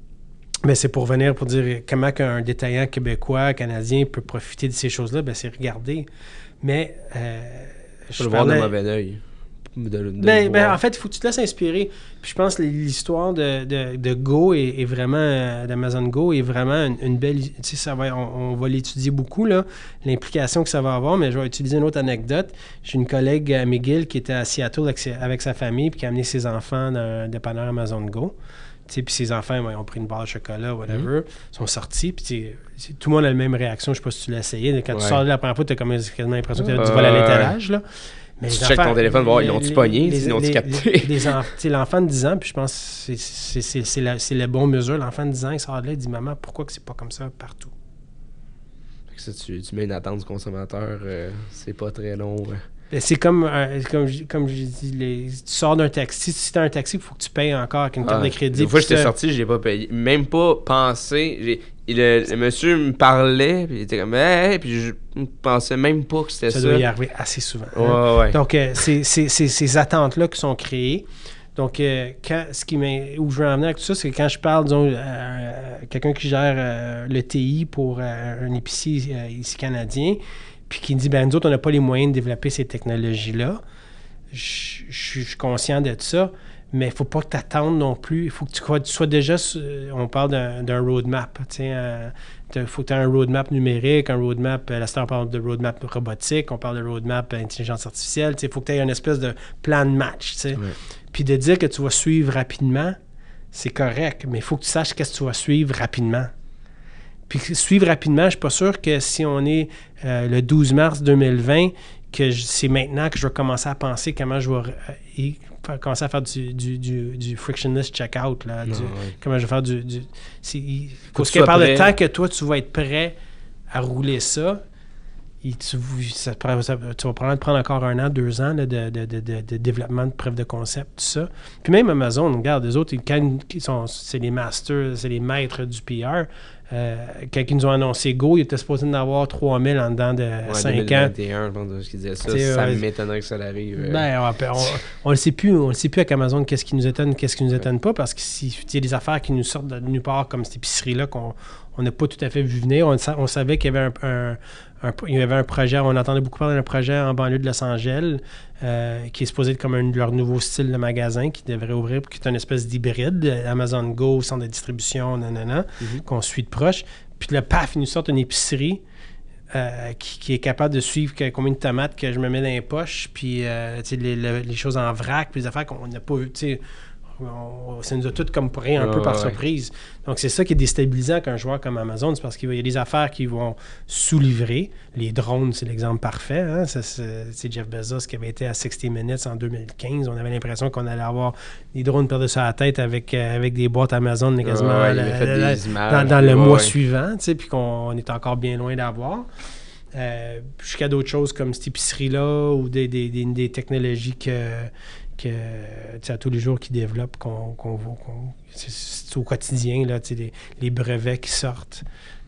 mais c'est pour venir pour dire comment un détaillant québécois, canadien peut profiter de ces choses-là, ben c'est regarder. Mais... Euh, je le voir d'un mauvais œil. De, de ben, ben, en fait, il faut que tu te laisses inspirer. Puis je pense que l'histoire de, de, de Go est, est vraiment, euh, d'Amazon Go est vraiment une, une belle... Tu sais, ça va, on, on va l'étudier beaucoup, là, l'implication que ça va avoir, mais je vais utiliser une autre anecdote. J'ai une collègue à McGill qui était à Seattle avec, avec sa famille puis qui a amené ses enfants dans un dépanneur Amazon Go. Puis ses enfants, ben, ils ont pris une barre de chocolat, whatever, mm. sont sortis. Puis tout le monde a la même réaction. Je sais pas si tu l'as essayé. Quand ouais. tu sors de la première fois, tu as comme quasiment l'impression que tu as du vol à l'étalage. Là. Mais tu checkes ton téléphone, voir, ils l'ont-tu pogné, ils l'ont-tu capté. Les, les enf- l'enfant de dix ans, puis je pense que c'est, c'est, c'est, c'est, la, c'est la bonne mesure. L'enfant de dix ans, il sort de là, il dit « Maman, pourquoi que c'est pas comme ça partout? » Fait que ça, tu, tu mets une attente du consommateur, euh, c'est pas très long. Ouais. C'est comme, euh, comme, comme je dis, les, tu sors d'un taxi, si tu as un taxi, il faut que tu payes encore avec une carte ah, de crédit. Une fois que j'étais sorti, je l'ai pas payé. Même pas pensé. J'ai, le, le monsieur me parlait, puis il était comme hey, puis je pensais même pas que c'était ça. Ça doit y arriver assez souvent. Ouais, hein? ouais. Donc, euh, c'est, c'est, c'est ces attentes-là qui sont créées. Donc, euh, quand, ce qui m'a, où je veux en venir avec tout ça, c'est que quand je parle, disons, euh, quelqu'un qui gère euh, le T I pour euh, un épicier euh, ici canadien, puis qui me dit, ben nous autres, on n'a pas les moyens de développer ces technologies-là. Je, je, je suis conscient de ça, mais il ne faut pas que tu attendes non plus. Il faut que tu, tu sois déjà, on parle d'un, d'un roadmap, tu sais, il faut que tu aies un roadmap numérique, un roadmap, là, on parle de roadmap robotique, on parle de roadmap intelligence artificielle, il faut que tu aies une espèce de plan de match, tu sais. Ouais. Puis de dire que tu vas suivre rapidement, c'est correct, mais il faut que tu saches qu'est-ce que tu vas suivre rapidement. Puis suivre rapidement, je ne suis pas sûr que si on est euh, le douze mars deux mille vingt, que je, c'est maintenant que je vais commencer à penser comment je vais euh, commencer à faire du, du, du, du frictionless checkout. Là, non, du, ouais. Comment je vais faire du... du c'est, il faut, faut que par le temps que toi, tu vas être prêt à rouler ça, et tu, ça, ça, tu vas probablement prendre encore un an, deux ans là, de, de, de, de, de développement de preuve de concept, tout ça. Puis même Amazon, regarde, les autres, quand ils sont, c'est les masters, c'est les maîtres du P R. Euh, quand ils nous ont annoncé Go, ils étaient supposés en avoir trois mille en dedans de ouais, cinq ans. deux mille vingt et un, je pense qu'ils disaient ça. T'sais, ça euh, m'étonnerait que ça arrive. Euh. Ben, on ne sait plus, on le sait plus avec Amazon qu'est-ce qui nous étonne, qu'est-ce qui nous étonne pas, parce qu'il y a des affaires qui nous sortent de nulle part, comme cette épicerie-là, qu'on n'a pas tout à fait vu venir. On, on savait qu'il y avait un, un, un, il y avait un projet, on entendait beaucoup parler d'un projet en banlieue de Los Angeles, euh, qui est supposé être comme un, leur nouveau style de magasin qui devrait ouvrir, qui est une espèce d'hybride, Amazon Go, centre de distribution, nanana, mm-hmm. qu'on suit de proche. Puis là, paf, ils nous sortent une épicerie euh, qui, qui est capable de suivre que, combien de tomates que je me mets dans les poches, puis euh, les, les, les choses en vrac, puis les affaires qu'on n'a pas vues, tu sais. On, ça nous a tout comme pris un oh, peu par ouais. surprise. Donc, c'est ça qui est déstabilisant qu'un joueur comme Amazon, c'est parce qu'il y a des affaires qui vont sous-livrer. Les drones, c'est l'exemple parfait. Hein? Ça, c'est, c'est Jeff Bezos qui avait été à sixty minutes en deux mille quinze. On avait l'impression qu'on allait avoir des drones par-dessus la tête avec, euh, avec des boîtes Amazon quasiment oh, ouais, la, la, la, images, dans, dans le ouais, mois ouais. suivant, puis qu'on on est encore bien loin d'avoir. Euh, jusqu'à d'autres choses comme cette épicerie-là ou des, des, des, des technologies que... que à tous les jours qui développent, qu'on, qu'on, qu'on, c'est, c'est au quotidien, là, les, les brevets qui sortent.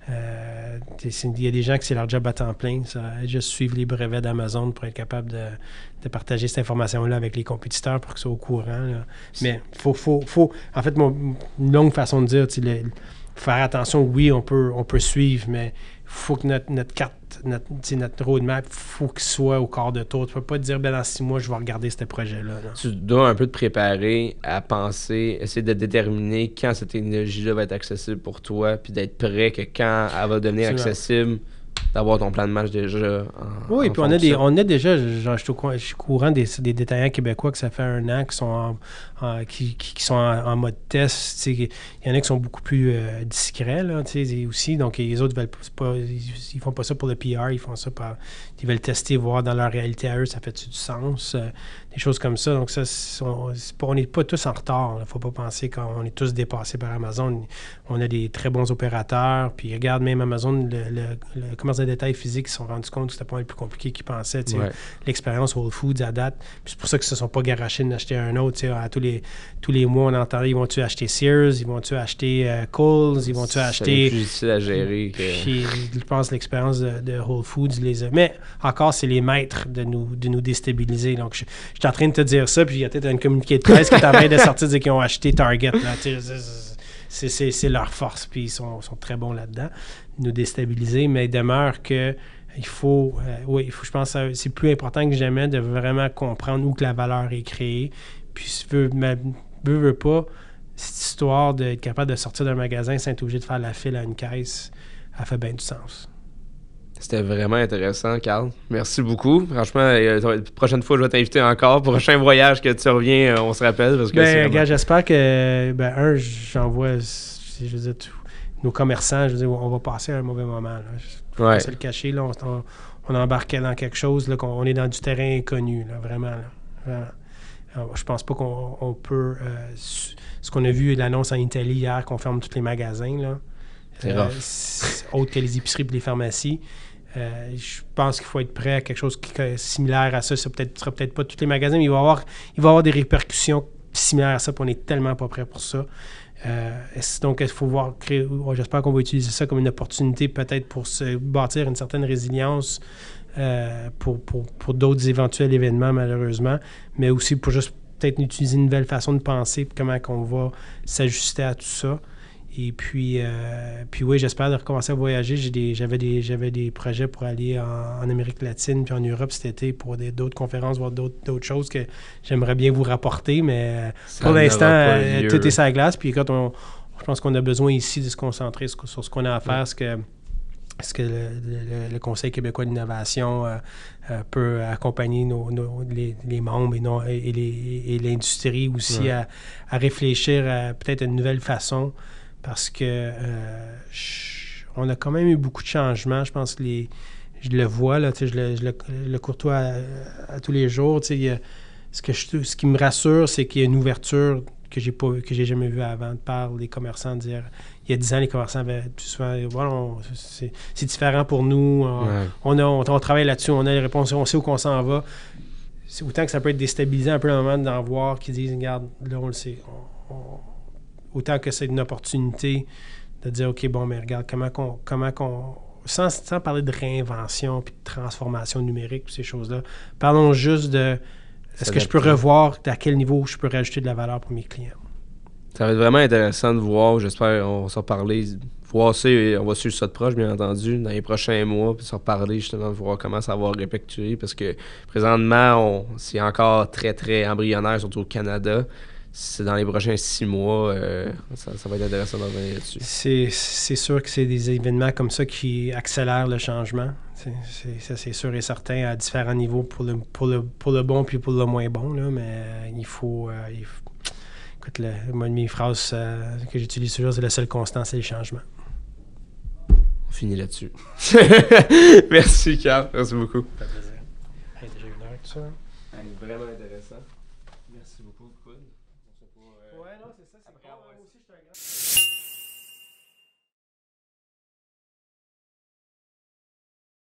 Euh, il y a des gens qui c'est leur job à temps plein, ça, juste suivre les brevets d'Amazon pour être capable de, de partager cette information-là avec les compétiteurs pour qu'ils soient au courant. Là. Mais il faut, faut, faut... En fait, mon, une longue façon de dire, le, faire attention, oui, on peut, on peut suivre, mais il faut que notre, notre carte, notre, notre roadmap, il faut qu'il soit au quart de tour. Tu ne peux pas te dire, ben dans six mois, je vais regarder ce projet-là. Là. Tu dois un peu te préparer à penser, essayer de déterminer quand cette technologie-là va être accessible pour toi, puis d'être prêt que quand elle va devenir Absolument. accessible, d'avoir ton plan de match déjà en, Oui, en puis on a, des, on a déjà, genre, je suis au, je suis courant des, des détaillants québécois que ça fait un an qui sont en, en, qui, qui, qui sont en, en mode test. Il y en a qui sont beaucoup plus euh, discrets là, aussi. Donc, les autres veulent pas, ils, ils font pas ça pour le P R, ils font ça par, ils veulent tester, voir dans leur réalité à eux, ça fait-tu du sens, euh, des choses comme ça. Donc, ça, c'est, on n'est pas, pas tous en retard. Il ne faut pas penser qu'on est tous dépassés par Amazon. On a des très bons opérateurs. Puis, regarde, même Amazon, le, le, le commerce de détail physique, ils se sont rendus compte que c'était pas le plus compliqué qu'ils pensaient. Ouais. L'expérience Whole Foods à date. Puis c'est pour ça qu'ils ne se sont pas garachés d'acheter un autre. À tous les, tous les mois, on entendait, ils vont-tu acheter Sears, ils vont-tu acheter euh, Kohl's, ils vont-tu acheter... C'est plus difficile à gérer. Que... Puis, je pense que l'expérience de, de Whole Foods les a... Mais encore, c'est les maîtres de nous, de nous déstabiliser. Donc, je, je suis en train de te dire ça, puis il y a peut-être un communiqué de presse qui est en train de sortir, dire qu'ils ont acheté Target. Là, c'est, c'est, c'est leur force, puis ils sont, sont très bons là-dedans, nous déstabiliser, mais il demeure que il faut, euh, oui, il faut, je pense que c'est plus important que jamais de vraiment comprendre où que la valeur est créée, puis si tu veux, veux, veux pas, cette histoire d'être capable de sortir d'un magasin sans être obligé de faire la file à une caisse, elle fait bien du sens. C'était vraiment intéressant, Carl. Merci beaucoup. Franchement, euh, la prochaine fois, je vais t'inviter encore. Prochain voyage que tu reviens, euh, on se rappelle. Parce que ben, vraiment... regarde, j'espère que, ben, un, j'envoie, je veux dire, tout, nos commerçants, je veux dire, on va passer un mauvais moment. Là. Je ne ouais. pas se le cacher. Là, on, on embarquait dans quelque chose, là, qu'on, on est dans du terrain inconnu, là, vraiment. Là, vraiment. Alors, je pense pas qu'on on peut... Euh, ce qu'on a vu, l'annonce en Italie hier, qu'on ferme tous les magasins, là. C'est euh, rough. Autres que les épiceries et les pharmacies. Euh, je pense qu'il faut être prêt à quelque chose qui est similaire à ça. Ça ne sera peut-être pas tous les magasins, mais il va y avoir, il va y avoir des répercussions similaires à ça, puis on n'est tellement pas prêt pour ça. Euh, donc, il faut voir, créer, j'espère qu'on va utiliser ça comme une opportunité peut-être pour se bâtir une certaine résilience euh, pour, pour, pour d'autres éventuels événements, malheureusement, mais aussi pour juste peut-être utiliser une nouvelle façon de penser, puis comment on va s'ajuster à tout ça. Et puis, euh, puis oui, j'espère de recommencer à voyager. J'ai des, j'avais, des, j'avais des projets pour aller en, en Amérique latine puis en Europe cet été pour des, d'autres conférences, voir d'autres, d'autres choses que j'aimerais bien vous rapporter. Mais ça pour l'instant, euh, tout est sur la glace. Puis quand on, je pense qu'on a besoin ici de se concentrer sur, sur ce qu'on a à faire, ouais. ce que, ce que le, le, le Conseil québécois d'innovation euh, euh, peut accompagner nos, nos, les, les membres et, nos, et, les, et l'industrie aussi ouais. à, à réfléchir à peut-être une nouvelle façon. Parce que euh, je, on a quand même eu beaucoup de changements. Je pense que les, je le vois, là, je, le, je le, le courtois à, à tous les jours. Il y a, ce, que je, ce qui me rassure, c'est qu'il y a une ouverture que j'ai pas que j'ai jamais vue avant de par les commerçants. Dire, il y a dix ans, les commerçants avaient plus souvent voilà, on, c'est, c'est différent pour nous. On, ouais. on, a, on, on travaille là-dessus, on a les réponses, on sait où qu'on s'en va. C'est autant que ça peut être déstabilisant un peu le moment d'en voir qui disent, regarde, là, on le sait. On, on, autant que c'est une opportunité de dire, OK, bon, mais regarde, comment qu'on... Comment qu'on sans, sans parler de réinvention puis de transformation numérique, ces choses-là, parlons juste de est-ce que je peux revoir à quel niveau je peux rajouter de la valeur pour mes clients. Ça va être vraiment intéressant de voir, j'espère, on va s'en reparler, voir ça, on va suivre ça de proche, bien entendu, dans les prochains mois, puis s'en reparler justement, voir comment ça va répercuter, parce que présentement, on, c'est encore très, très embryonnaire, surtout au Canada. C'est dans les prochains six mois, euh, ça, ça va être intéressant d'en revenir là-dessus. C'est, c'est sûr que c'est des événements comme ça qui accélèrent le changement. C'est, c'est, ça, c'est sûr et certain à différents niveaux pour le, pour le, pour le bon puis pour le moins bon. Là, mais il faut... Euh, il faut écoute, le, moi, une de mes phrases euh, que j'utilise toujours, c'est le seul constant, c'est le changement. On finit là-dessus. Merci, Carl. Merci beaucoup. Ça fait plaisir. Hey, déjà une heure, tout ça. Hey, vraiment intéressant. Ouais, non, c'est ça. C'est Après, bon, moi aussi, je suis un grand...